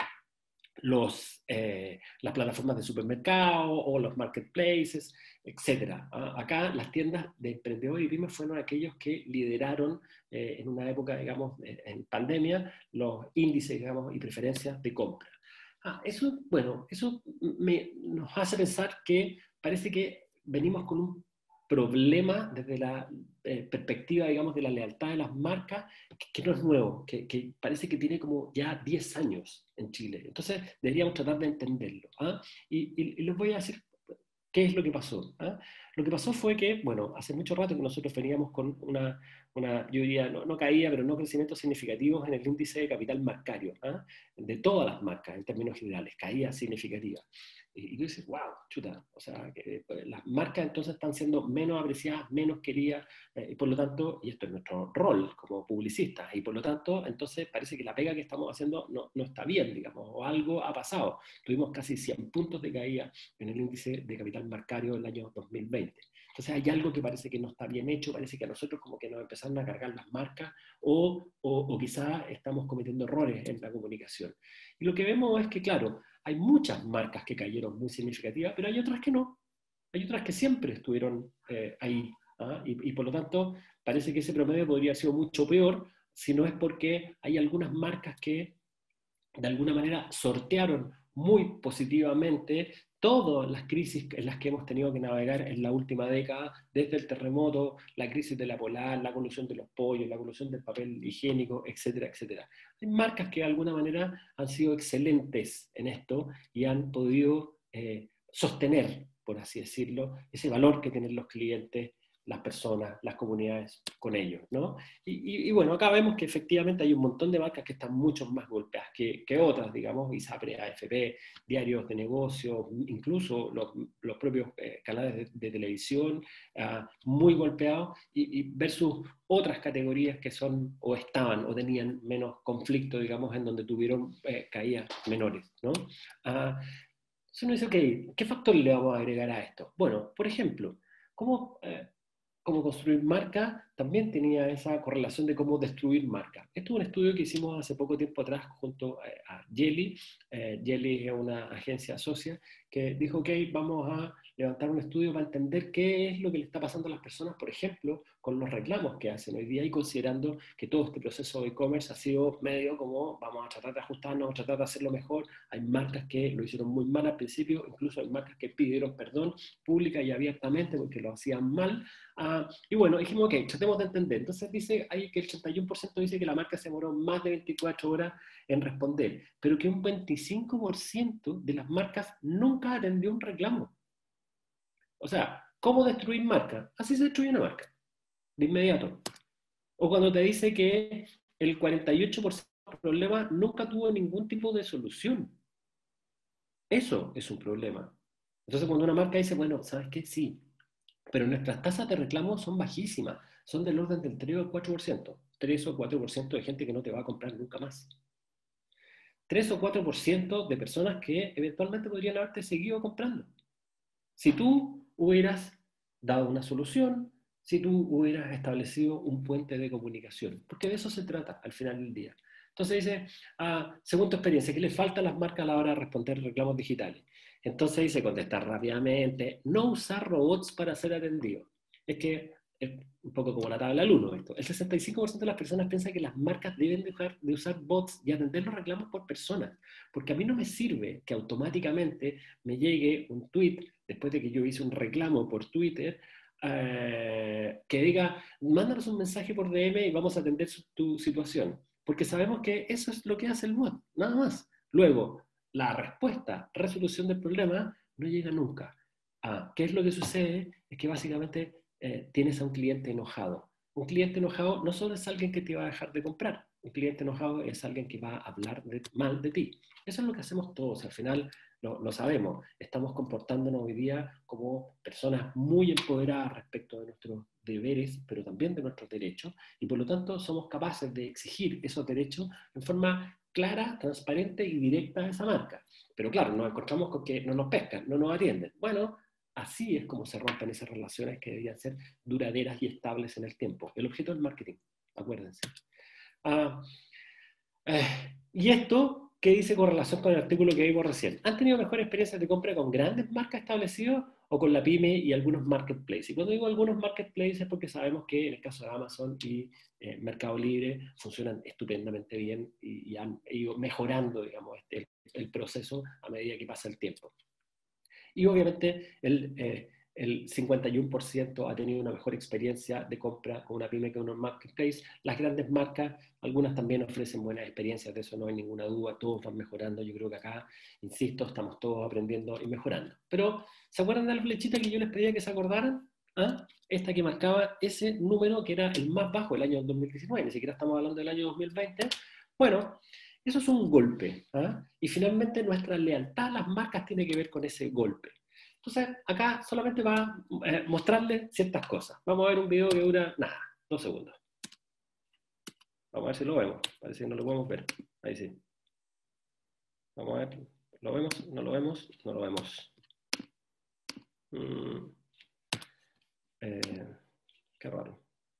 los, eh, las plataformas de supermercado o los marketplaces, etcétera. Acá las tiendas de emprendedores y pymes fueron aquellos que lideraron eh, en una época, digamos, en pandemia, los índices, digamos, y preferencias de compra. Ah, eso, bueno, eso me, nos hace pensar que parece que venimos con un problema desde la eh, perspectiva, digamos, de la lealtad de las marcas, que, que no es nuevo, que, que parece que tiene como ya diez años en Chile. Entonces, deberíamos tratar de entenderlo. ¿ah? Y, y, y les voy a decir qué es lo que pasó. ¿ah? Lo que pasó fue que, bueno, hace mucho rato que nosotros veníamos con una, una yo diría, no, no caída, pero no crecimientos significativos en el índice de capital marcario, ¿ah? de todas las marcas en términos generales, caída significativa. Y, y tú dices, wow, chuta, o sea, que las marcas entonces están siendo menos apreciadas, menos queridas, eh, y por lo tanto, y esto es nuestro rol como publicistas, y por lo tanto, entonces parece que la pega que estamos haciendo no, no está bien, digamos, o algo ha pasado. Tuvimos casi cien puntos de caída en el índice de capital marcario del año dos mil veinte. Entonces hay algo que parece que no está bien hecho, parece que a nosotros como que nos empezaron a cargar las marcas, o, o, o quizás estamos cometiendo errores en la comunicación. Y lo que vemos es que, claro, hay muchas marcas que cayeron muy significativas, pero hay otras que no. Hay otras que siempre estuvieron eh, ahí. ¿ah? Y, y por lo tanto, parece que ese promedio podría haber sido mucho peor, si no es porque hay algunas marcas que de alguna manera sortearon muy positivamente todas las crisis en las que hemos tenido que navegar en la última década, desde el terremoto, la crisis de la polar, la colusión de los pollos, la colusión del papel higiénico, etcétera, etcétera. Hay marcas que de alguna manera han sido excelentes en esto y han podido eh, sostener, por así decirlo, ese valor que tienen los clientes, las personas, las comunidades con ellos, ¿no? Y, y, y bueno, acá vemos que efectivamente hay un montón de marcas que están mucho más golpeadas que, que otras, digamos, ISAPRE, A F P, diarios de negocio, incluso los, los propios eh, canales de, de televisión, uh, muy golpeados, y, y versus otras categorías que son, o estaban, o tenían menos conflicto, digamos, en donde tuvieron eh, caídas menores, ¿no? Uh, entonces uno dice, ok, ¿qué factores le vamos a agregar a esto? Bueno, por ejemplo, ¿cómo... Eh, cómo construir marca, también tenía esa correlación de cómo destruir marca. Esto es un estudio que hicimos hace poco tiempo atrás junto a Jelly. Eh, Jelly es una agencia socia que dijo, ok, vamos a levantar un estudio para entender qué es lo que le está pasando a las personas, por ejemplo, con los reclamos que hacen hoy día y considerando que todo este proceso de e-commerce ha sido medio como vamos a tratar de ajustarnos, a tratar de hacerlo mejor. Hay marcas que lo hicieron muy mal al principio, incluso hay marcas que pidieron perdón pública y abiertamente porque lo hacían mal. Uh, y bueno, dijimos, ok, tratemos de entender. Entonces dice ahí que el ochenta y uno por ciento dice que la marca se demoró más de veinticuatro horas en responder, pero que un veinticinco por ciento de las marcas nunca atendió un reclamo. O sea, ¿cómo destruir marca? Así se destruye una marca, de inmediato. O cuando te dice que el cuarenta y ocho por ciento de los problemas nunca tuvo ningún tipo de solución. Eso es un problema. Entonces cuando una marca dice, bueno, ¿sabes qué? Sí, pero nuestras tasas de reclamo son bajísimas, son del orden del tres o cuatro por ciento, tres o cuatro por ciento de gente que no te va a comprar nunca más. tres o cuatro por ciento de personas que eventualmente podrían haberte seguido comprando. Si tú hubieras dado una solución, si tú hubieras establecido un puente de comunicación, porque de eso se trata al final del día. Entonces dice, ah, según tu experiencia, ¿qué le falta a las marcas a la hora de responder reclamos digitales? Entonces dice, contestar rápidamente, no usar robots para ser atendido. Es que es un poco como la tabla del uno esto. El sesenta y cinco por ciento de las personas piensa que las marcas deben dejar de usar bots y atender los reclamos por personas, porque a mí no me sirve que automáticamente me llegue un tweet después de que yo hice un reclamo por Twitter, eh, que diga, mándanos un mensaje por D M y vamos a atender su, tu situación. Porque sabemos que eso es lo que hace el bot, nada más. Luego, la respuesta, resolución del problema, no llega nunca. Ah, ¿qué es lo que sucede? Es que básicamente eh, tienes a un cliente enojado. Un cliente enojado no solo es alguien que te va a dejar de comprar, un cliente enojado es alguien que va a hablar de, mal de ti. Eso es lo que hacemos todos. Al final, lo, lo sabemos, estamos comportándonos hoy día como personas muy empoderadas respecto de nuestros deberes, pero también de nuestros derechos, y por lo tanto somos capaces de exigir esos derechos en forma clara, transparente y directa a esa marca. Pero claro, nos encontramos con que no nos pescan, no nos atienden. Bueno, así es como se rompen esas relaciones que deberían ser duraderas y estables en el tiempo. El objeto del marketing, acuérdense. Ah, eh, y esto, ¿qué dice con relación con el artículo que vimos recién? ¿Han tenido mejores experiencias de compra con grandes marcas establecidas o con la pyme y algunos marketplaces? Y cuando digo algunos marketplaces es porque sabemos que en el caso de Amazon y eh, Mercado Libre funcionan estupendamente bien y, y han ido mejorando, digamos, este, el proceso a medida que pasa el tiempo. Y obviamente el, eh, el cincuenta y uno por ciento ha tenido una mejor experiencia de compra con una pyme que con un marketplace. Las grandes marcas, algunas también ofrecen buenas experiencias, de eso no hay ninguna duda, todos van mejorando. Yo creo que acá, insisto, estamos todos aprendiendo y mejorando. Pero, ¿se acuerdan de la flechita que yo les pedía que se acordaran? ¿Ah? Esta que marcaba ese número que era el más bajo el año dos mil diecinueve, ni siquiera estamos hablando del año dos mil veinte. Bueno, eso es un golpe. ¿Ah? Y finalmente nuestra lealtad a las marcas tiene que ver con ese golpe. Entonces, acá solamente va a eh, mostrarles ciertas cosas. Vamos a ver un video que dura, nada, dos segundos. Vamos a ver si lo vemos. Parece que no lo podemos ver. Ahí sí. Vamos a ver. ¿Lo vemos? ¿No lo vemos? No lo vemos. Mm. Eh, qué raro.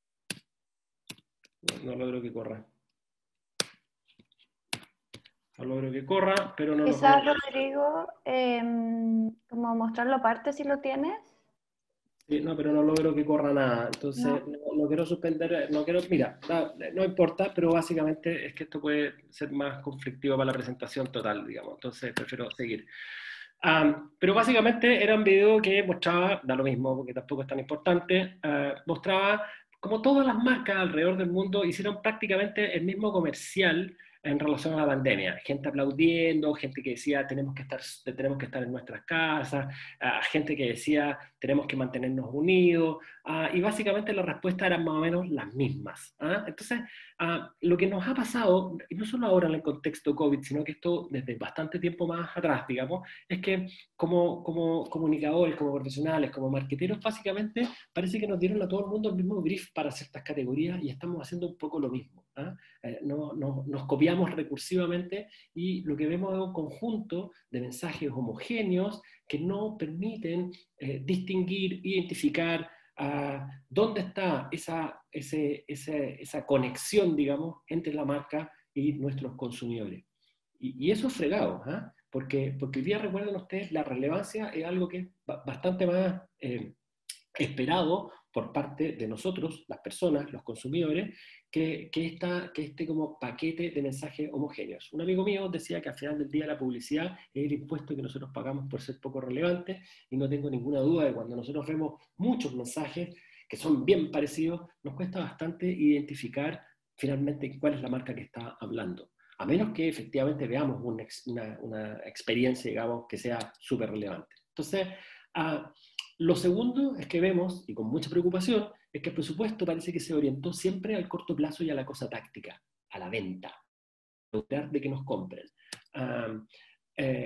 No, no logro que corra. No logro que corra, pero no Quizás, lo Rodrigo, eh, como mostrarlo aparte si lo tienes. Sí, no, pero no logro que corra nada. Entonces, No. no, no quiero suspender, no quiero, mira, da- no importa, pero básicamente es que esto puede ser más conflictivo para la presentación total, digamos. Entonces, prefiero seguir. Um, pero básicamente era un video que mostraba, da lo mismo porque tampoco es tan importante, uh, mostraba como todas las marcas alrededor del mundo hicieron prácticamente el mismo comercial en relación a la pandemia. Gente aplaudiendo, gente que decía tenemos que estar, tenemos que estar en nuestras casas, uh, gente que decía tenemos que mantenernos unidos, uh, y básicamente las respuestas eran más o menos las mismas. ¿Ah? Entonces, uh, lo que nos ha pasado, y no solo ahora en el contexto COVID, sino que esto desde bastante tiempo más atrás, digamos, es que como, como comunicadores, como profesionales, como marqueteros, básicamente parece que nos dieron a todo el mundo el mismo brief para ciertas categorías y estamos haciendo un poco lo mismo. ¿Ah? Eh, no, no, nos copiamos recursivamente y lo que vemos es un conjunto de mensajes homogéneos que no permiten eh, distinguir, identificar uh, dónde está esa, ese, ese, esa conexión, digamos, entre la marca y nuestros consumidores. Y, y eso es fregado, ¿eh? Porque, porque hoy día, recuerden ustedes, la relevancia es algo que es bastante más eh, esperado por parte de nosotros, las personas, los consumidores, que, que, esta, que este como paquete de mensajes homogéneos. Un amigo mío decía que al final del día la publicidad es el impuesto que nosotros pagamos por ser poco relevantes, y no tengo ninguna duda de cuando nosotros vemos muchos mensajes que son bien parecidos, nos cuesta bastante identificar finalmente cuál es la marca que está hablando. A menos que efectivamente veamos una, una, una experiencia, digamos, que sea súper relevante. Entonces, uh, lo segundo es que vemos, y con mucha preocupación, es que el presupuesto parece que se orientó siempre al corto plazo y a la cosa táctica, a la venta, a lograr de que nos compren. Uh, eh,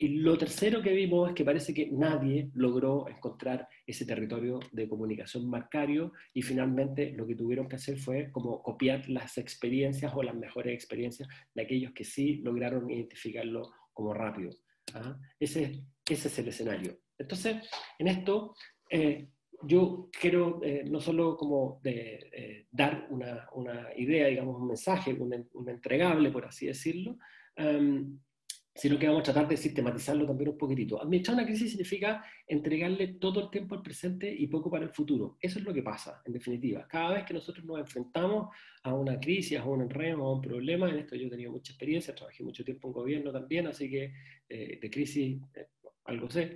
y lo tercero que vimos es que parece que nadie logró encontrar ese territorio de comunicación marcario y finalmente lo que tuvieron que hacer fue como copiar las experiencias o las mejores experiencias de aquellos que sí lograron identificarlo como rápido. ¿Ah? Ese, ese es el escenario. Entonces, en esto eh, yo quiero eh, no solo como de, eh, dar una, una idea, digamos, un mensaje, un, un entregable, por así decirlo, um, sino que vamos a tratar de sistematizarlo también un poquitito. Administrar una crisis significa entregarle todo el tiempo al presente y poco para el futuro. Eso es lo que pasa, en definitiva. Cada vez que nosotros nos enfrentamos a una crisis, a un enredo, a un problema, en esto yo he tenido mucha experiencia, trabajé mucho tiempo en gobierno también, así que eh, de crisis eh, algo sé.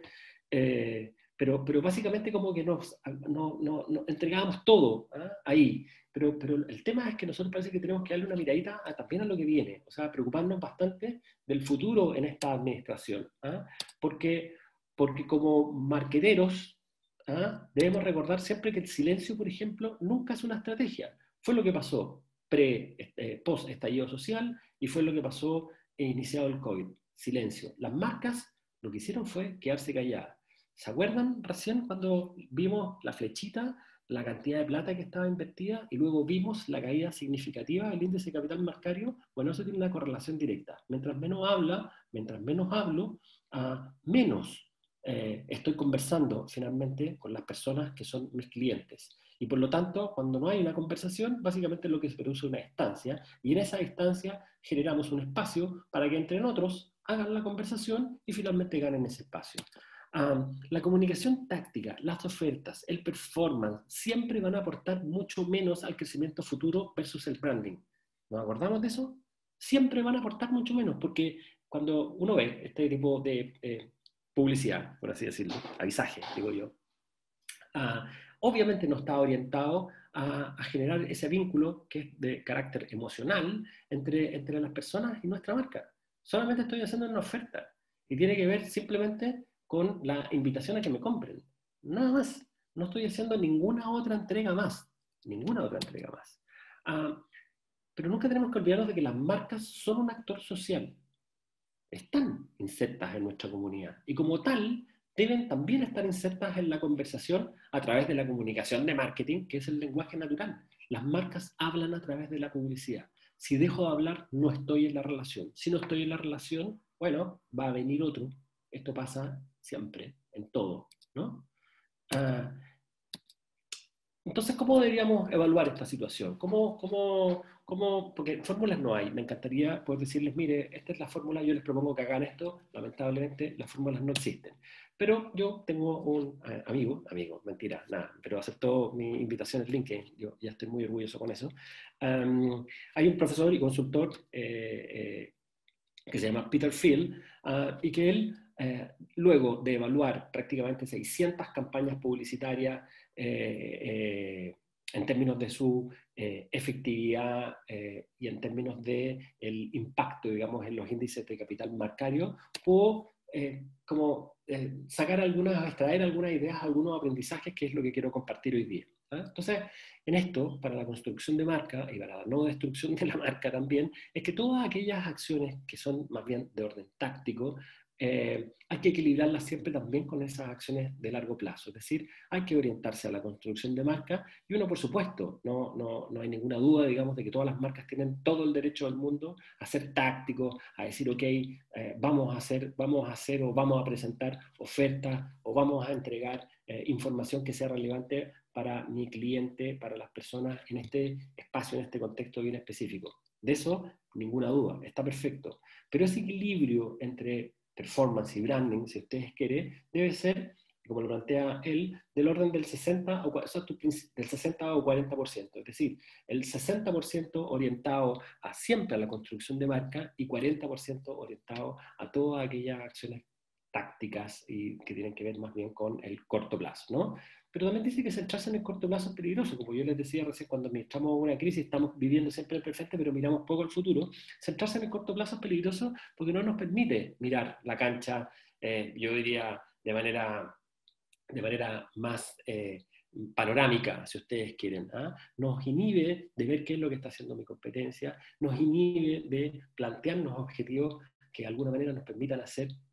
Eh, pero, pero básicamente como que nos, no, no, no entregábamos todo ¿eh? ahí. Pero, pero el tema es que nosotros parece que tenemos que darle una miradita a, también a lo que viene, o sea, preocuparnos bastante del futuro en esta administración. ¿eh? Porque, porque como marqueteros ¿eh? debemos recordar siempre que el silencio, por ejemplo, nunca es una estrategia. Fue lo que pasó pre, eh, post estallido social y fue lo que pasó e iniciado el COVID. Silencio. Las marcas lo que hicieron fue quedarse calladas. ¿Se acuerdan recién cuando vimos la flechita, la cantidad de plata que estaba invertida y luego vimos la caída significativa del índice de capital marcario? Bueno, eso tiene una correlación directa. Mientras menos habla, mientras menos hablo, uh, menos eh, estoy conversando finalmente con las personas que son mis clientes. Y por lo tanto, cuando no hay una conversación, básicamente lo que se produce es una distancia, y en esa distancia generamos un espacio para que entre otros hagan la conversación y finalmente ganen ese espacio. Um, la comunicación táctica, las ofertas, el performance, siempre van a aportar mucho menos al crecimiento futuro versus el branding. ¿Nos acordamos de eso? Siempre van a aportar mucho menos, porque cuando uno ve este tipo de eh, publicidad, por así decirlo, avisaje, digo yo, uh, obviamente no está orientado a, a generar ese vínculo que es de carácter emocional entre, entre las personas y nuestra marca. Solamente estoy haciendo una oferta y tiene que ver simplemente con la invitación a que me compren. Nada más. No estoy haciendo ninguna otra entrega más. Ninguna otra entrega más. Uh, pero nunca tenemos que olvidarnos de que las marcas son un actor social. Están insertas en nuestra comunidad. Y como tal, deben también estar insertas en la conversación a través de la comunicación de marketing, que es el lenguaje natural. Las marcas hablan a través de la publicidad. Si dejo de hablar, no estoy en la relación. Si no estoy en la relación, bueno, va a venir otro. Esto pasa siempre, en todo, ¿no? Uh, entonces, ¿cómo deberíamos evaluar esta situación? ¿Cómo, cómo, cómo, porque fórmulas no hay. Me encantaría poder decirles, mire, esta es la fórmula, yo les propongo que hagan esto. Lamentablemente, las fórmulas no existen. Pero yo tengo un eh, amigo, amigo, mentira, nada, pero aceptó mi invitación en LinkedIn. Yo ya estoy muy orgulloso con eso. Um, hay un profesor y consultor eh, eh, que se llama Peter Field, uh, y que él, eh, luego de evaluar prácticamente seiscientas campañas publicitarias eh, eh, en términos de su eh, efectividad eh, y en términos del impacto, digamos, en los índices de capital marcario, pudo eh, como eh, sacar algunas, extraer algunas ideas, algunos aprendizajes, que es lo que quiero compartir hoy día. ¿eh? Entonces, en esto, para la construcción de marca y para la no destrucción de la marca también, es que todas aquellas acciones que son más bien de orden táctico, eh, hay que equilibrarlas siempre también con esas acciones de largo plazo. Es decir, hay que orientarse a la construcción de marca y uno, por supuesto, no, no, no hay ninguna duda, digamos, de que todas las marcas tienen todo el derecho del mundo a ser tácticos, a decir, ok, eh, vamos a hacer, vamos a hacer o vamos a presentar ofertas o vamos a entregar eh, información que sea relevante para mi cliente, para las personas en este espacio, en este contexto bien específico. De eso, ninguna duda, está perfecto. Pero ese equilibrio entre performance y branding, si ustedes quieren, debe ser, como lo plantea él, del orden del sesenta o, del sesenta o cuarenta por ciento. Es decir, el sesenta por ciento orientado a siempre a la construcción de marca y cuarenta por ciento orientado a todas aquellas acciones tácticas y que tienen que ver más bien con el corto plazo, ¿no? Pero también dice que centrarse en el corto plazo es peligroso, como yo les decía recién, cuando administramos una crisis estamos viviendo siempre el presente, pero miramos poco al futuro. Centrarse en el corto plazo es peligroso porque no nos permite mirar la cancha, eh, yo diría, de manera, de manera más eh, panorámica, si ustedes quieren. ¿ah? Nos inhibe de ver qué es lo que está haciendo mi competencia, nos inhibe de plantearnos objetivos que de alguna manera nos permitan hacer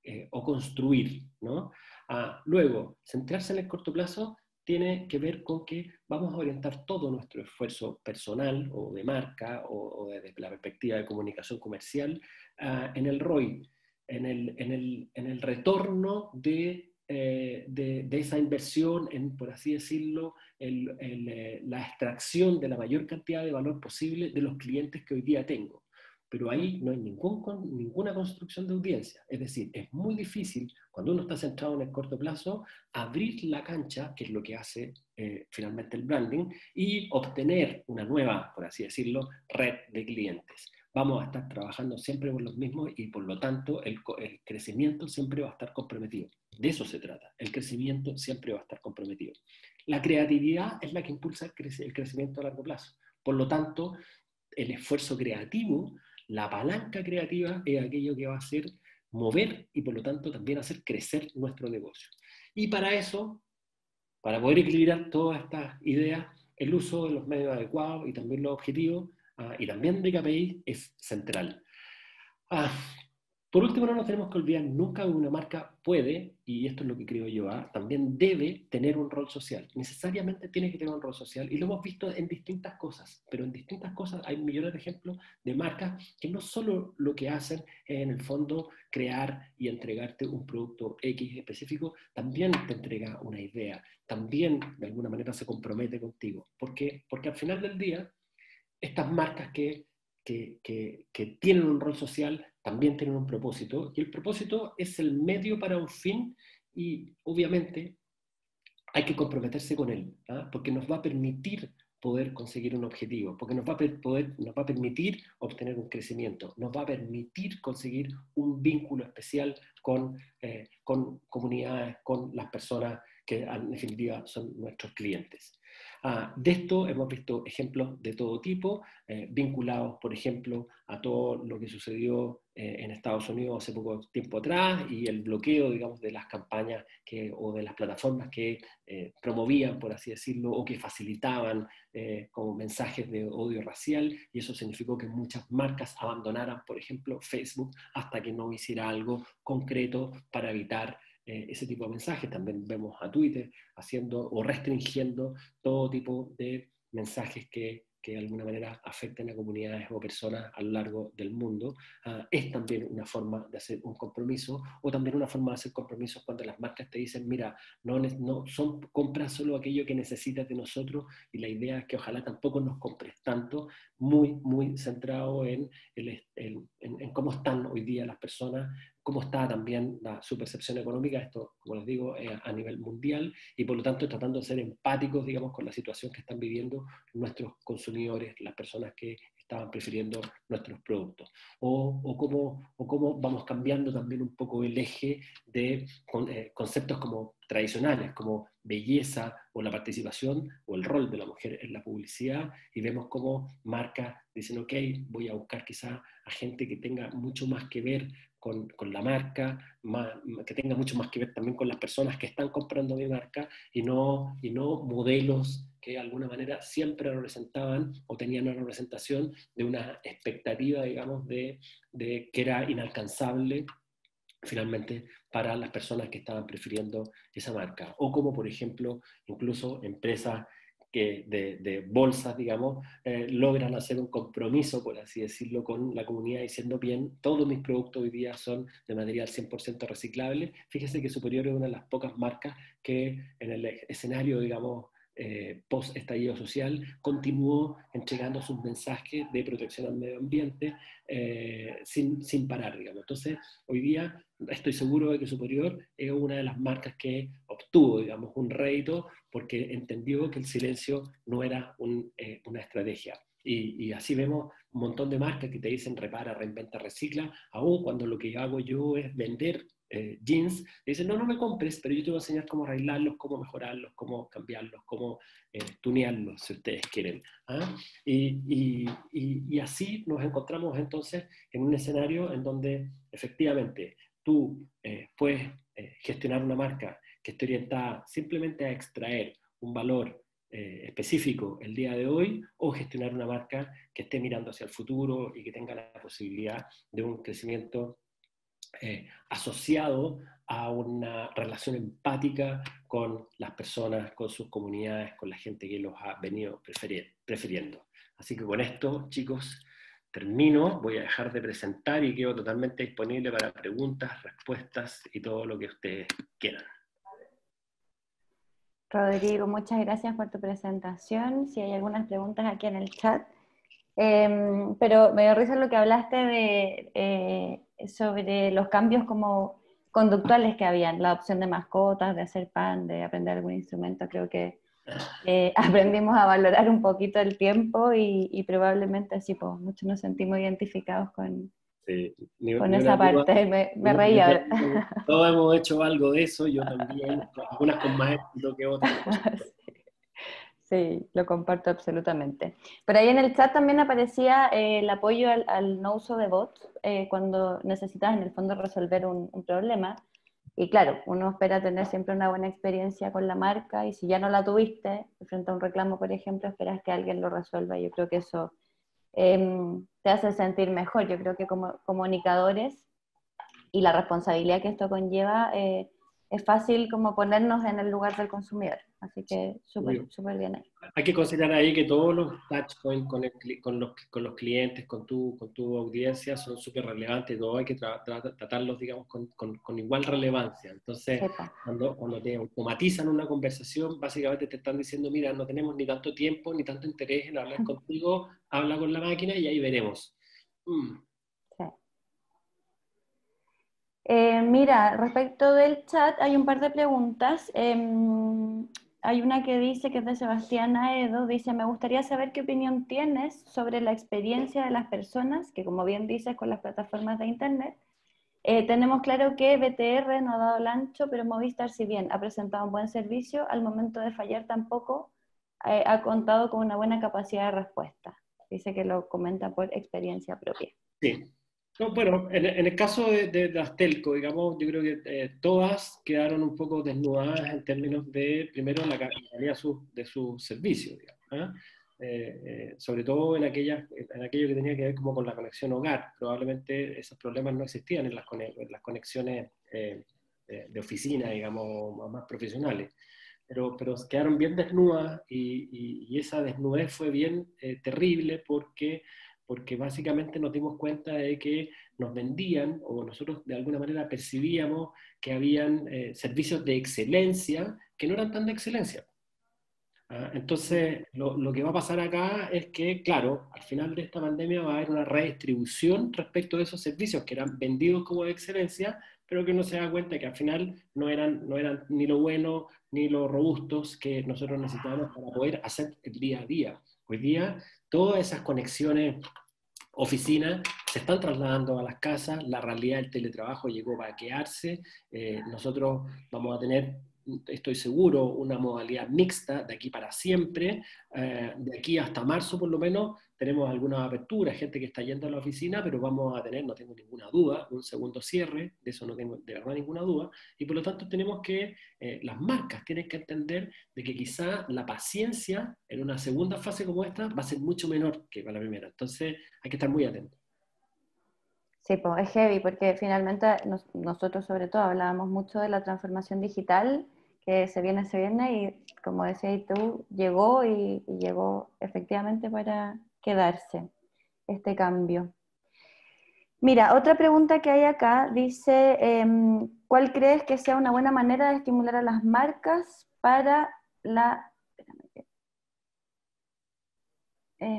eh, o construir, ¿no? Ah, luego, centrarse en el corto plazo tiene que ver con que vamos a orientar todo nuestro esfuerzo personal o de marca o, o desde la perspectiva de comunicación comercial uh, en el R O I, en el, en el, en el retorno de, eh, de, de esa inversión, en, por así decirlo, el, el, eh, la extracción de la mayor cantidad de valor posible de los clientes que hoy día tengo. Pero ahí no hay ningún, ninguna construcción de audiencia. Es decir, es muy difícil, cuando uno está centrado en el corto plazo, abrir la cancha, que es lo que hace eh, finalmente el branding, y obtener una nueva, por así decirlo, red de clientes. Vamos a estar trabajando siempre con los mismos y por lo tanto el, el crecimiento siempre va a estar comprometido. De eso se trata. El crecimiento siempre va a estar comprometido. La creatividad es la que impulsa el, crec el crecimiento a largo plazo. Por lo tanto, el esfuerzo creativo, la palanca creativa es aquello que va a hacer mover y por lo tanto también hacer crecer nuestro negocio. Y para eso, para poder equilibrar todas estas ideas, el uso de los medios adecuados y también los objetivos uh, y también de K P I es central. Uh, Por último, no nos tenemos que olvidar nunca que una marca puede, y esto es lo que creo yo, ¿eh? también debe tener un rol social. Necesariamente tiene que tener un rol social. Y lo hemos visto en distintas cosas, pero en distintas cosas hay millones de ejemplos de marcas que no solo lo que hacen es en el fondo crear y entregarte un producto X específico, también te entrega una idea, también de alguna manera se compromete contigo. ¿Por qué? Porque al final del día, estas marcas que, que, que, que tienen un rol social también tienen un propósito, y el propósito es el medio para un fin, y obviamente hay que comprometerse con él, ¿ah? Porque nos va a permitir poder conseguir un objetivo, porque nos va, a poder, nos va a permitir obtener un crecimiento, nos va a permitir conseguir un vínculo especial con, eh, con comunidades, con las personas que en definitiva son nuestros clientes. Ah, de esto hemos visto ejemplos de todo tipo, eh, vinculados, por ejemplo, a todo lo que sucedió eh, en Estados Unidos hace poco tiempo atrás y el bloqueo, digamos, de las campañas que, o de las plataformas que eh, promovían, por así decirlo, o que facilitaban eh, como mensajes de odio racial, y eso significó que muchas marcas abandonaran, por ejemplo, Facebook hasta que no hiciera algo concreto para evitar Eh, ese tipo de mensajes. También vemos a Twitter haciendo o restringiendo todo tipo de mensajes que, que de alguna manera afecten a comunidades o personas a lo largo del mundo. Uh, es también una forma de hacer un compromiso, o también una forma de hacer compromisos cuando las marcas te dicen, mira, no, no son, compra solo aquello que necesitas de nosotros, y la idea es que ojalá tampoco nos compres tanto, muy, muy centrado en, el, en, en, en cómo están hoy día las personas, cómo está también la, su percepción económica, esto, como les digo, eh, a nivel mundial, y por lo tanto tratando de ser empáticos, digamos, con la situación que están viviendo nuestros consumidores, las personas que estaban prefiriendo nuestros productos. O, o, cómo, o cómo vamos cambiando también un poco el eje de con, eh, conceptos como tradicionales, como belleza o la participación o el rol de la mujer en la publicidad, y vemos cómo marcas dicen, ok, voy a buscar quizá a gente que tenga mucho más que ver Con, con la marca, más, que tenga mucho más que ver también con las personas que están comprando mi marca, y no, y no modelos que de alguna manera siempre representaban o tenían una representación de una expectativa, digamos, de, de que era inalcanzable finalmente para las personas que estaban prefiriendo esa marca. O como, por ejemplo, incluso empresas que de, de bolsas, digamos, eh, logran hacer un compromiso, por así decirlo, con la comunidad, diciendo, bien, todos mis productos hoy día son de material cien por ciento reciclable. Fíjese que Superior es una de las pocas marcas que en el escenario, digamos, eh, post estallido social, continuó entregando sus mensajes de protección al medio ambiente eh, sin, sin parar, digamos. Entonces, hoy día estoy seguro de que Superior es una de las marcas que obtuvo, digamos, un rédito porque entendió que el silencio no era un, eh, una estrategia. Y, y así vemos un montón de marcas que te dicen repara, reinventa, recicla, aún cuando lo que hago yo es vender eh, jeans, dicen, no, no me compres, pero yo te voy a enseñar cómo arreglarlos, cómo mejorarlos, cómo cambiarlos, cómo eh, tunearlos, si ustedes quieren. ¿Ah? Y, y, y, y así nos encontramos entonces en un escenario en donde efectivamente tú eh, puedes eh, gestionar una marca que esté orientada simplemente a extraer un valor eh, específico el día de hoy, o gestionar una marca que esté mirando hacia el futuro y que tenga la posibilidad de un crecimiento eh, asociado a una relación empática con las personas, con sus comunidades, con la gente que los ha venido prefiriendo. Así que con esto, chicos, termino, voy a dejar de presentar y quedo totalmente disponible para preguntas, respuestas y todo lo que ustedes quieran. Rodrigo, muchas gracias por tu presentación. Si hay algunas preguntas aquí en el chat. Eh, pero me dio risa lo que hablaste de, eh, sobre los cambios como conductuales que habían, la opción de mascotas, de hacer pan, de aprender algún instrumento. Creo que eh, aprendimos a valorar un poquito el tiempo y, y probablemente así, pues, muchos nos sentimos identificados con, Sí, ni, con ni una esa duda, parte. Me, me ni, reí ni una ahora. duda. Todos hemos hecho algo de eso, yo también, algunas con más éxito que otras, por supuesto. Sí, lo comparto absolutamente. Pero ahí en el chat también aparecía eh, el apoyo al, al no uso de bots eh, cuando necesitas en el fondo resolver un, un problema. Y claro, uno espera tener siempre una buena experiencia con la marca y si ya no la tuviste, frente a un reclamo, por ejemplo, esperas que alguien lo resuelva. Yo creo que eso eh, te hace sentir mejor. Yo creo que como comunicadores y la responsabilidad que esto conlleva, eh, es fácil como ponernos en el lugar del consumidor. Así que súper, súper bien ahí. Hay que considerar ahí que todos los touch points con, el, con, los, con los clientes, con tu, con tu audiencia, son súper relevantes y todo hay que tra tra tratarlos, digamos, con, con, con igual relevancia. Entonces, Sepa. cuando, cuando te automatizan una conversación, básicamente te están diciendo, mira, no tenemos ni tanto tiempo, ni tanto interés en hablar contigo, habla con la máquina y ahí veremos. Mm. Sí. Eh, mira, respecto del chat, hay un par de preguntas. Eh, hay una que dice, que es de Sebastián Aedo, dice, me gustaría saber qué opinión tienes sobre la experiencia de las personas, que como bien dices, con las plataformas de internet, eh, tenemos claro que B T R no ha dado el ancho, pero Movistar, si bien ha presentado un buen servicio, al momento de fallar tampoco eh, ha contado con una buena capacidad de respuesta. Dice que lo comenta por experiencia propia. Sí. No, bueno, en, en el caso de, de, de las telco, digamos, yo creo que eh, todas quedaron un poco desnudadas en términos de, primero, la calidad de sus de su servicios, digamos, ¿eh? Eh, eh, sobre todo en, aquellas, en aquello que tenía que ver como con la conexión hogar. Probablemente esos problemas no existían en las, en las conexiones eh, de, de oficina, digamos, más profesionales. Pero, pero quedaron bien desnudas y, y, y esa desnudez fue bien eh, terrible porque porque básicamente nos dimos cuenta de que nos vendían, o nosotros de alguna manera percibíamos que habían eh, servicios de excelencia que no eran tan de excelencia. ¿Ah? Entonces, lo, lo que va a pasar acá es que, claro, al final de esta pandemia va a haber una redistribución respecto de esos servicios que eran vendidos como de excelencia, pero que uno se da cuenta que al final no eran, no eran ni lo bueno ni lo robustos que nosotros necesitábamos para poder hacer el día a día. Hoy día, todas esas conexiones oficinas se están trasladando a las casas, la realidad del teletrabajo llegó para quedarse, eh, nosotros vamos a tener, estoy seguro, una modalidad mixta de aquí para siempre, eh, de aquí hasta marzo por lo menos, tenemos algunas aperturas, gente que está yendo a la oficina, pero vamos a tener, no tengo ninguna duda, un segundo cierre, de eso no tengo de verdad ninguna duda, y por lo tanto tenemos que, eh, las marcas tienen que entender de que quizá la paciencia en una segunda fase como esta va a ser mucho menor que para la primera, entonces hay que estar muy atentos. Sí, pues es heavy, porque finalmente nos, nosotros sobre todo hablábamos mucho de la transformación digital, que se viene, se viene, y como decías tú, llegó y, y llegó efectivamente para quedarse este cambio. Mira, otra pregunta que hay acá dice, eh, ¿cuál crees que sea una buena manera de estimular a las marcas para la... Eh,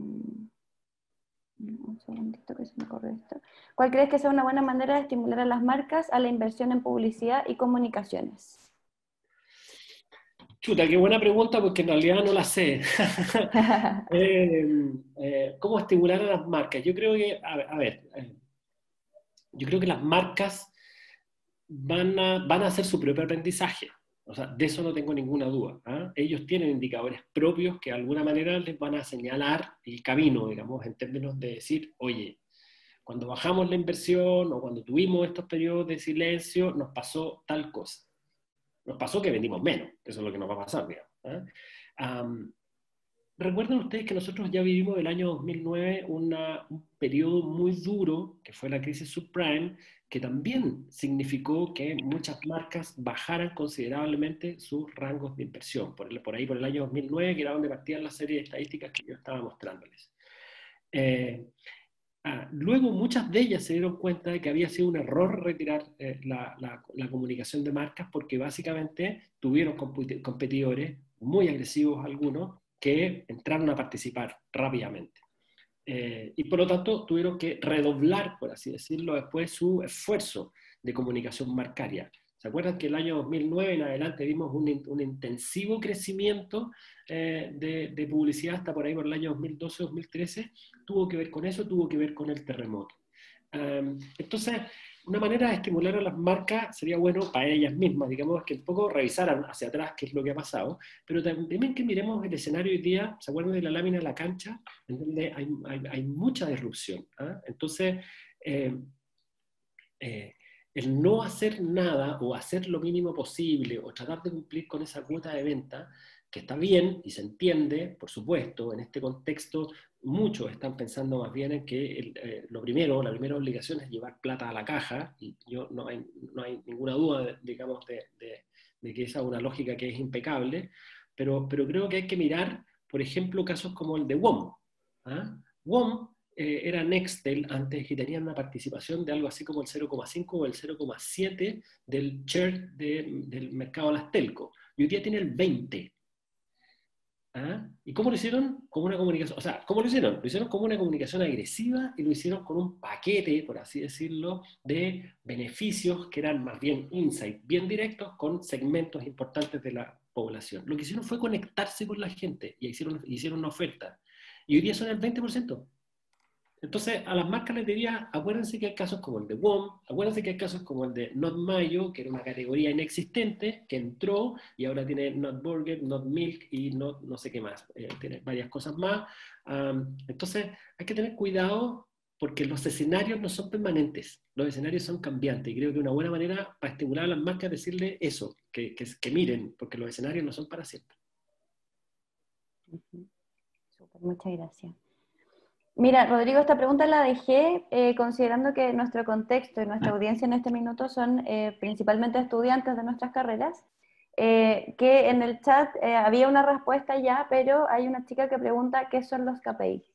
un segundito que se me corre esto. ¿Cuál crees que sea una buena manera de estimular a las marcas a la inversión en publicidad y comunicaciones? Chuta, qué buena pregunta porque en realidad no la sé. eh, eh, ¿Cómo estimular a las marcas? Yo creo que, a, a ver, eh, yo creo que las marcas van a, van a hacer su propio aprendizaje. O sea, de eso no tengo ninguna duda. ¿eh? Ellos tienen indicadores propios que de alguna manera les van a señalar el camino, digamos, en términos de decir, oye, cuando bajamos la inversión o cuando tuvimos estos periodos de silencio, nos pasó tal cosa. Nos pasó que vendimos menos, eso es lo que nos va a pasar, digamos. ¿eh? Um, Recuerden ustedes que nosotros ya vivimos el año dos mil nueve una, un periodo muy duro, que fue la crisis subprime, que también significó que muchas marcas bajaran considerablemente sus rangos de inversión, por, el, por ahí por el año dos mil nueve, que era donde partían la serie de estadísticas que yo estaba mostrándoles. Eh, ah, luego muchas de ellas se dieron cuenta de que había sido un error retirar eh, la, la, la comunicación de marcas, porque básicamente tuvieron competidores, muy agresivos algunos, que entraron a participar rápidamente. Eh, y por lo tanto tuvieron que redoblar, por así decirlo, después su esfuerzo de comunicación marcaria. ¿Se acuerdan que el año dos mil nueve en adelante vimos un, un intensivo crecimiento eh, de, de publicidad hasta por ahí por el año dos mil doce dos mil trece? Tuvo que ver con eso, tuvo que ver con el terremoto. Um, entonces, una manera de estimular a las marcas sería bueno para ellas mismas, digamos, que un poco revisaran hacia atrás qué es lo que ha pasado, pero también que miremos el escenario hoy día. ¿Se acuerdan de la lámina de la cancha? En donde hay, hay, hay mucha disrupción. ¿eh? Entonces, eh, eh, el no hacer nada o hacer lo mínimo posible o tratar de cumplir con esa cuota de venta, que está bien y se entiende, por supuesto, en este contexto muchos están pensando más bien en que el, eh, lo primero, la primera obligación es llevar plata a la caja, y yo, no, hay, no hay ninguna duda, de, digamos, de, de, de que esa es una lógica que es impecable, pero, pero creo que hay que mirar, por ejemplo, casos como el de W O M. ¿ah? W O M eh, era Nextel antes, que tenían una participación de algo así como el cero coma cinco o el cero coma siete del share de, del mercado de las telco, y hoy día tiene el veinte. ¿Ah? ¿Y cómo lo hicieron? Como una comunicación, o sea, ¿cómo lo hicieron? Lo hicieron como una comunicación agresiva, y lo hicieron con un paquete, por así decirlo, de beneficios que eran más bien insight, bien directos con segmentos importantes de la población. Lo que hicieron fue conectarse con la gente y hicieron, hicieron una oferta. Y hoy día son el veinte por ciento. Entonces, a las marcas les diría, acuérdense que hay casos como el de W O M, acuérdense que hay casos como el de Not Mayo, que era una categoría inexistente, que entró y ahora tiene Not Burger, Not Milk y Not no sé qué más, eh, tiene varias cosas más. Um, entonces, hay que tener cuidado porque los escenarios no son permanentes, los escenarios son cambiantes, y creo que una buena manera para estimular a las marcas es decirle eso, que, que, que miren, porque los escenarios no son para siempre. Uh-huh. Súper, muchas gracias. Mira, Rodrigo, esta pregunta la dejé eh, considerando que nuestro contexto y nuestra audiencia en este minuto son eh, principalmente estudiantes de nuestras carreras, eh, que en el chat eh, había una respuesta ya, pero hay una chica que pregunta qué son los K P I.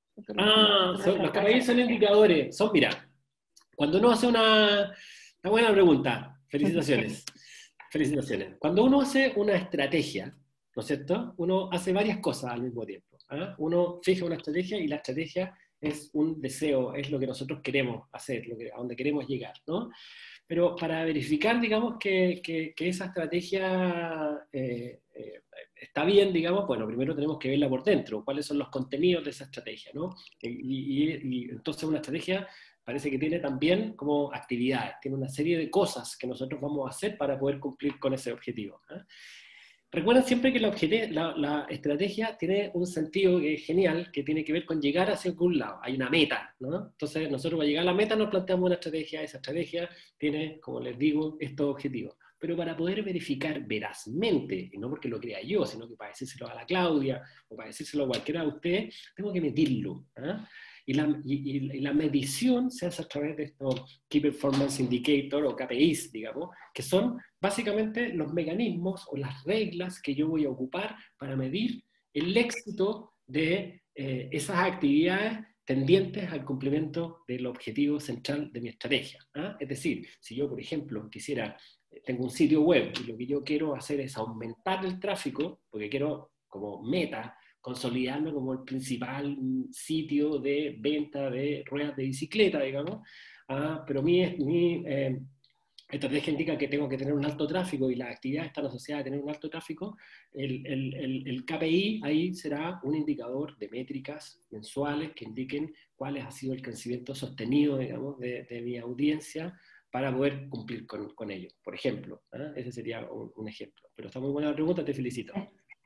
Ah, son, los K P I son indicadores, son, mira, cuando uno hace una, una buena pregunta, felicitaciones, felicitaciones. Cuando uno hace una estrategia, ¿no es cierto? Uno hace varias cosas al mismo tiempo. ¿eh? Uno fija una estrategia, y la estrategia es un deseo, es lo que nosotros queremos hacer, lo que, a donde queremos llegar, ¿no? Pero para verificar, digamos, que, que, que esa estrategia eh, eh, está bien, digamos, bueno, primero tenemos que verla por dentro, cuáles son los contenidos de esa estrategia, ¿no? Y, y, y entonces una estrategia parece que tiene también como actividades, tiene una serie de cosas que nosotros vamos a hacer para poder cumplir con ese objetivo. ¿eh? Recuerden siempre que la, la, la estrategia tiene un sentido que es genial, que tiene que ver con llegar hacia algún lado. Hay una meta, ¿no? Entonces nosotros para llegar a la meta nos planteamos una estrategia, esa estrategia tiene, como les digo, estos objetivos. Pero para poder verificar verazmente, y no porque lo crea yo, sino que para decírselo a la Claudia, o para decírselo a cualquiera de ustedes, tengo que medirlo. ¿eh? Y la, y, y la medición se hace a través de estos Key Performance Indicator o K P Is, digamos, que son básicamente los mecanismos o las reglas que yo voy a ocupar para medir el éxito de eh, esas actividades tendientes al cumplimiento del objetivo central de mi estrategia. ¿eh? Es decir, si yo, por ejemplo, quisiera, tengo un sitio web y lo que yo quiero hacer es aumentar el tráfico, porque quiero como meta consolidarme como el principal sitio de venta de ruedas de bicicleta, digamos, ah, pero mi, mi eh, estrategia indica que tengo que tener un alto tráfico y las actividades están asociadas a tener un alto tráfico, el, el, el, el K P I ahí será un indicador de métricas mensuales que indiquen cuál ha sido el crecimiento sostenido, digamos, de, de mi audiencia para poder cumplir con, con ello. Por ejemplo, ¿eh? ese sería un, un ejemplo. Pero está muy buena la pregunta, te felicito.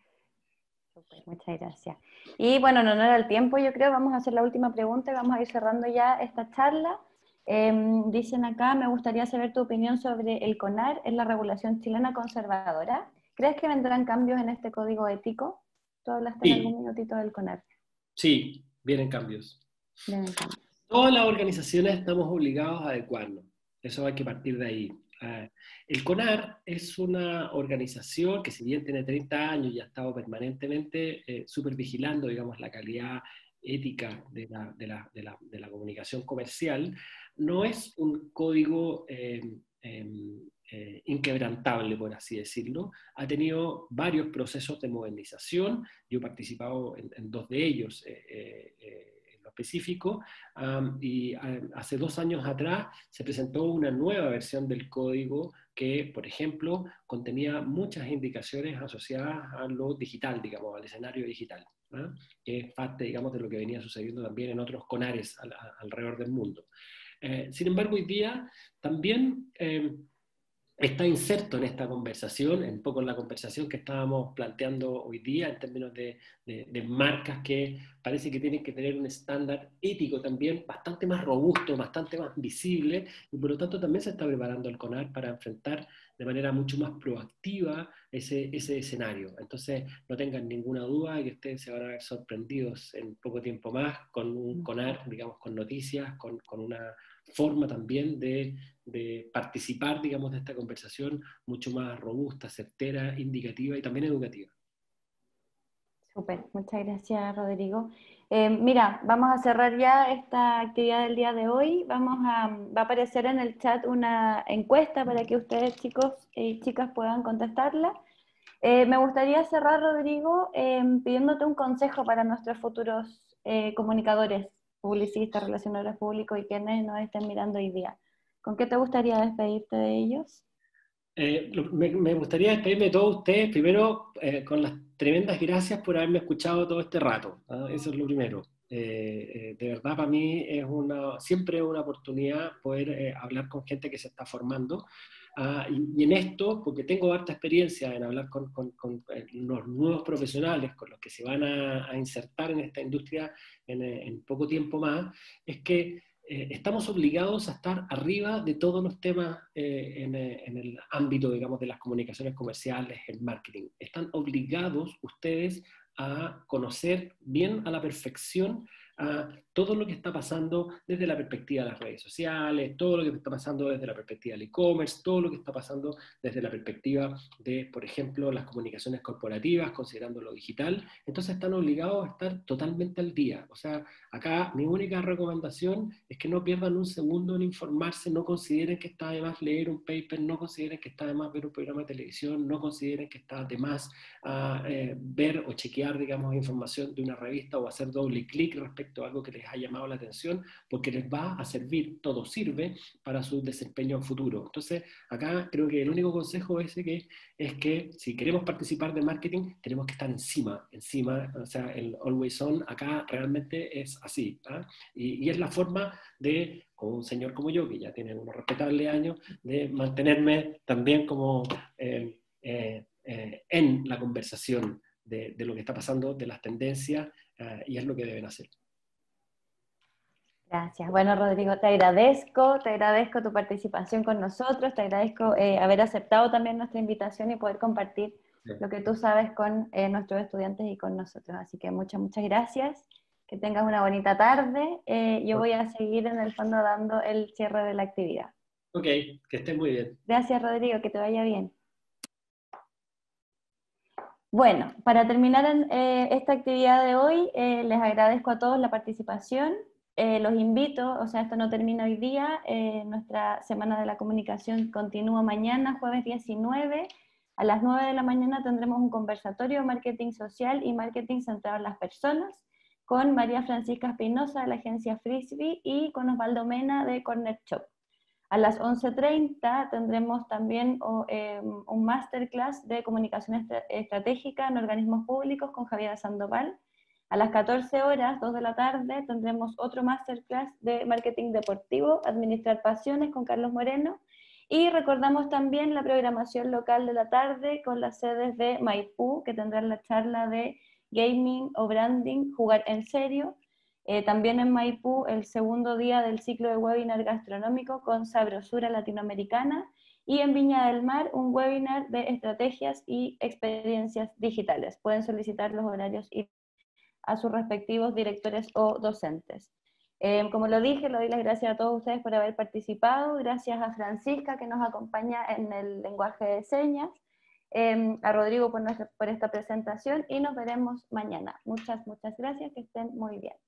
Super, muchas gracias. Y bueno, en honor al tiempo, yo creo, vamos a hacer la última pregunta y vamos a ir cerrando ya esta charla. Eh, dicen acá, me gustaría saber tu opinión sobre el CONAR en la regulación chilena conservadora. ¿Crees que vendrán cambios en este código ético? Tú hablaste Sí. en algún minutito del CONAR. Sí, vienen cambios. Vienen cambios. Todas las organizaciones estamos obligados a adecuarnos. Eso hay que partir de ahí. Uh, el CONAR es una organización que, si bien tiene treinta años y ha estado permanentemente eh, supervigilando, digamos, la calidad ética de la, de, la, de, la, de la comunicación comercial, no es un código eh, eh, eh, inquebrantable, por así decirlo. Ha tenido varios procesos de modernización. Yo he participado en, en dos de ellos, eh, eh, eh, específico, um, y um, hace dos años atrás se presentó una nueva versión del código que, por ejemplo, contenía muchas indicaciones asociadas a lo digital, digamos, al escenario digital, ¿eh? Que es parte, digamos, de lo que venía sucediendo también en otros CONARES al, a, alrededor del mundo. Eh, sin embargo, hoy día también eh, está inserto en esta conversación, un poco en la conversación que estábamos planteando hoy día en términos de, de, de marcas que parece que tienen que tener un estándar ético también bastante más robusto, bastante más visible, y por lo tanto también se está preparando el CONAR para enfrentar de manera mucho más proactiva ese, ese escenario. Entonces no tengan ninguna duda de que ustedes se van a ver sorprendidos en poco tiempo más con un CONAR, digamos, con noticias, con, con una forma también de, de participar, digamos, de esta conversación mucho más robusta, certera, indicativa y también educativa. Súper, muchas gracias, Rodrigo. Eh, mira, vamos a cerrar ya esta actividad del día de hoy. Vamos a, va a aparecer en el chat una encuesta para que ustedes, chicos y chicas, puedan contestarla. Eh, me gustaría cerrar, Rodrigo, eh, pidiéndote un consejo para nuestros futuros eh, comunicadores, publicistas, relacionadores públicos y quienes nos estén mirando hoy día. ¿Con qué te gustaría despedirte de ellos? Eh, me, me gustaría despedirme de todos ustedes, primero eh, con las tremendas gracias por haberme escuchado todo este rato, ¿no? Eso es lo primero. Eh, eh, de verdad, para mí es una, siempre es una oportunidad poder eh, hablar con gente que se está formando. Uh, y, y en esto, porque tengo harta experiencia en hablar con, con, con los nuevos profesionales, con los que se van a, a insertar en esta industria en, en poco tiempo más, es que Eh, estamos obligados a estar arriba de todos los temas eh, en, en el ámbito, digamos, de las comunicaciones comerciales, el marketing. Están obligados ustedes a conocer bien a la perfección a todo lo que está pasando desde la perspectiva de las redes sociales, todo lo que está pasando desde la perspectiva del e-commerce, todo lo que está pasando desde la perspectiva de, por ejemplo, las comunicaciones corporativas, considerando lo digital. Entonces están obligados a estar totalmente al día. O sea, acá mi única recomendación es que no pierdan un segundo en informarse, no consideren que está de más leer un paper, no consideren que está de más ver un programa de televisión, no consideren que está de más uh, eh, ver o chequear, digamos, información de una revista o hacer doble clic respecto a algo que les ha llamado la atención, porque les va a servir, todo sirve para su desempeño futuro. Entonces, acá creo que el único consejo ese que, es que si queremos participar de marketing, tenemos que estar encima, encima, o sea, el always on acá realmente es así, ¿eh? y, y es la forma de, con un señor como yo, que ya tiene unos respetables años, de mantenerme también como eh, eh, eh, en la conversación de, de lo que está pasando, de las tendencias, eh, y es lo que deben hacer. Gracias. Bueno, Rodrigo, te agradezco, te agradezco tu participación con nosotros, te agradezco eh, haber aceptado también nuestra invitación y poder compartir sí. lo que tú sabes con eh, nuestros estudiantes y con nosotros. Así que muchas, muchas gracias. Que tengas una bonita tarde. Eh, yo voy a seguir en el fondo dando el cierre de la actividad. Ok, que estés muy bien. Gracias, Rodrigo, que te vaya bien. Bueno, para terminar en, eh, esta actividad de hoy, eh, les agradezco a todos la participación. Eh, los invito, o sea, esto no termina hoy día, eh, nuestra Semana de la Comunicación continúa mañana, jueves diecinueve, a las nueve de la mañana tendremos un conversatorio de marketing social y marketing centrado en las personas, con María Francisca Espinosa de la agencia Frisbee y con Osvaldo Mena de Corner Shop. A las once treinta tendremos también oh, eh, un masterclass de comunicación est estratégica en organismos públicos con Javiera Sandoval. A las catorce horas, dos de la tarde, tendremos otro masterclass de marketing deportivo, administrar pasiones con Carlos Moreno. Y recordamos también la programación local de la tarde con las sedes de Maipú, que tendrán la charla de gaming o branding, jugar en serio. Eh, también en Maipú, el segundo día del ciclo de webinar gastronómico con Sabrosura Latinoamericana, y en Viña del Mar, un webinar de estrategias y experiencias digitales. Pueden solicitar los horarios y a sus respectivos directores o docentes. Eh, como lo dije, le doy las gracias a todos ustedes por haber participado, gracias a Francisca que nos acompaña en el lenguaje de señas, eh, a Rodrigo por, nuestra, por esta presentación y nos veremos mañana. Muchas, muchas gracias, que estén muy bien.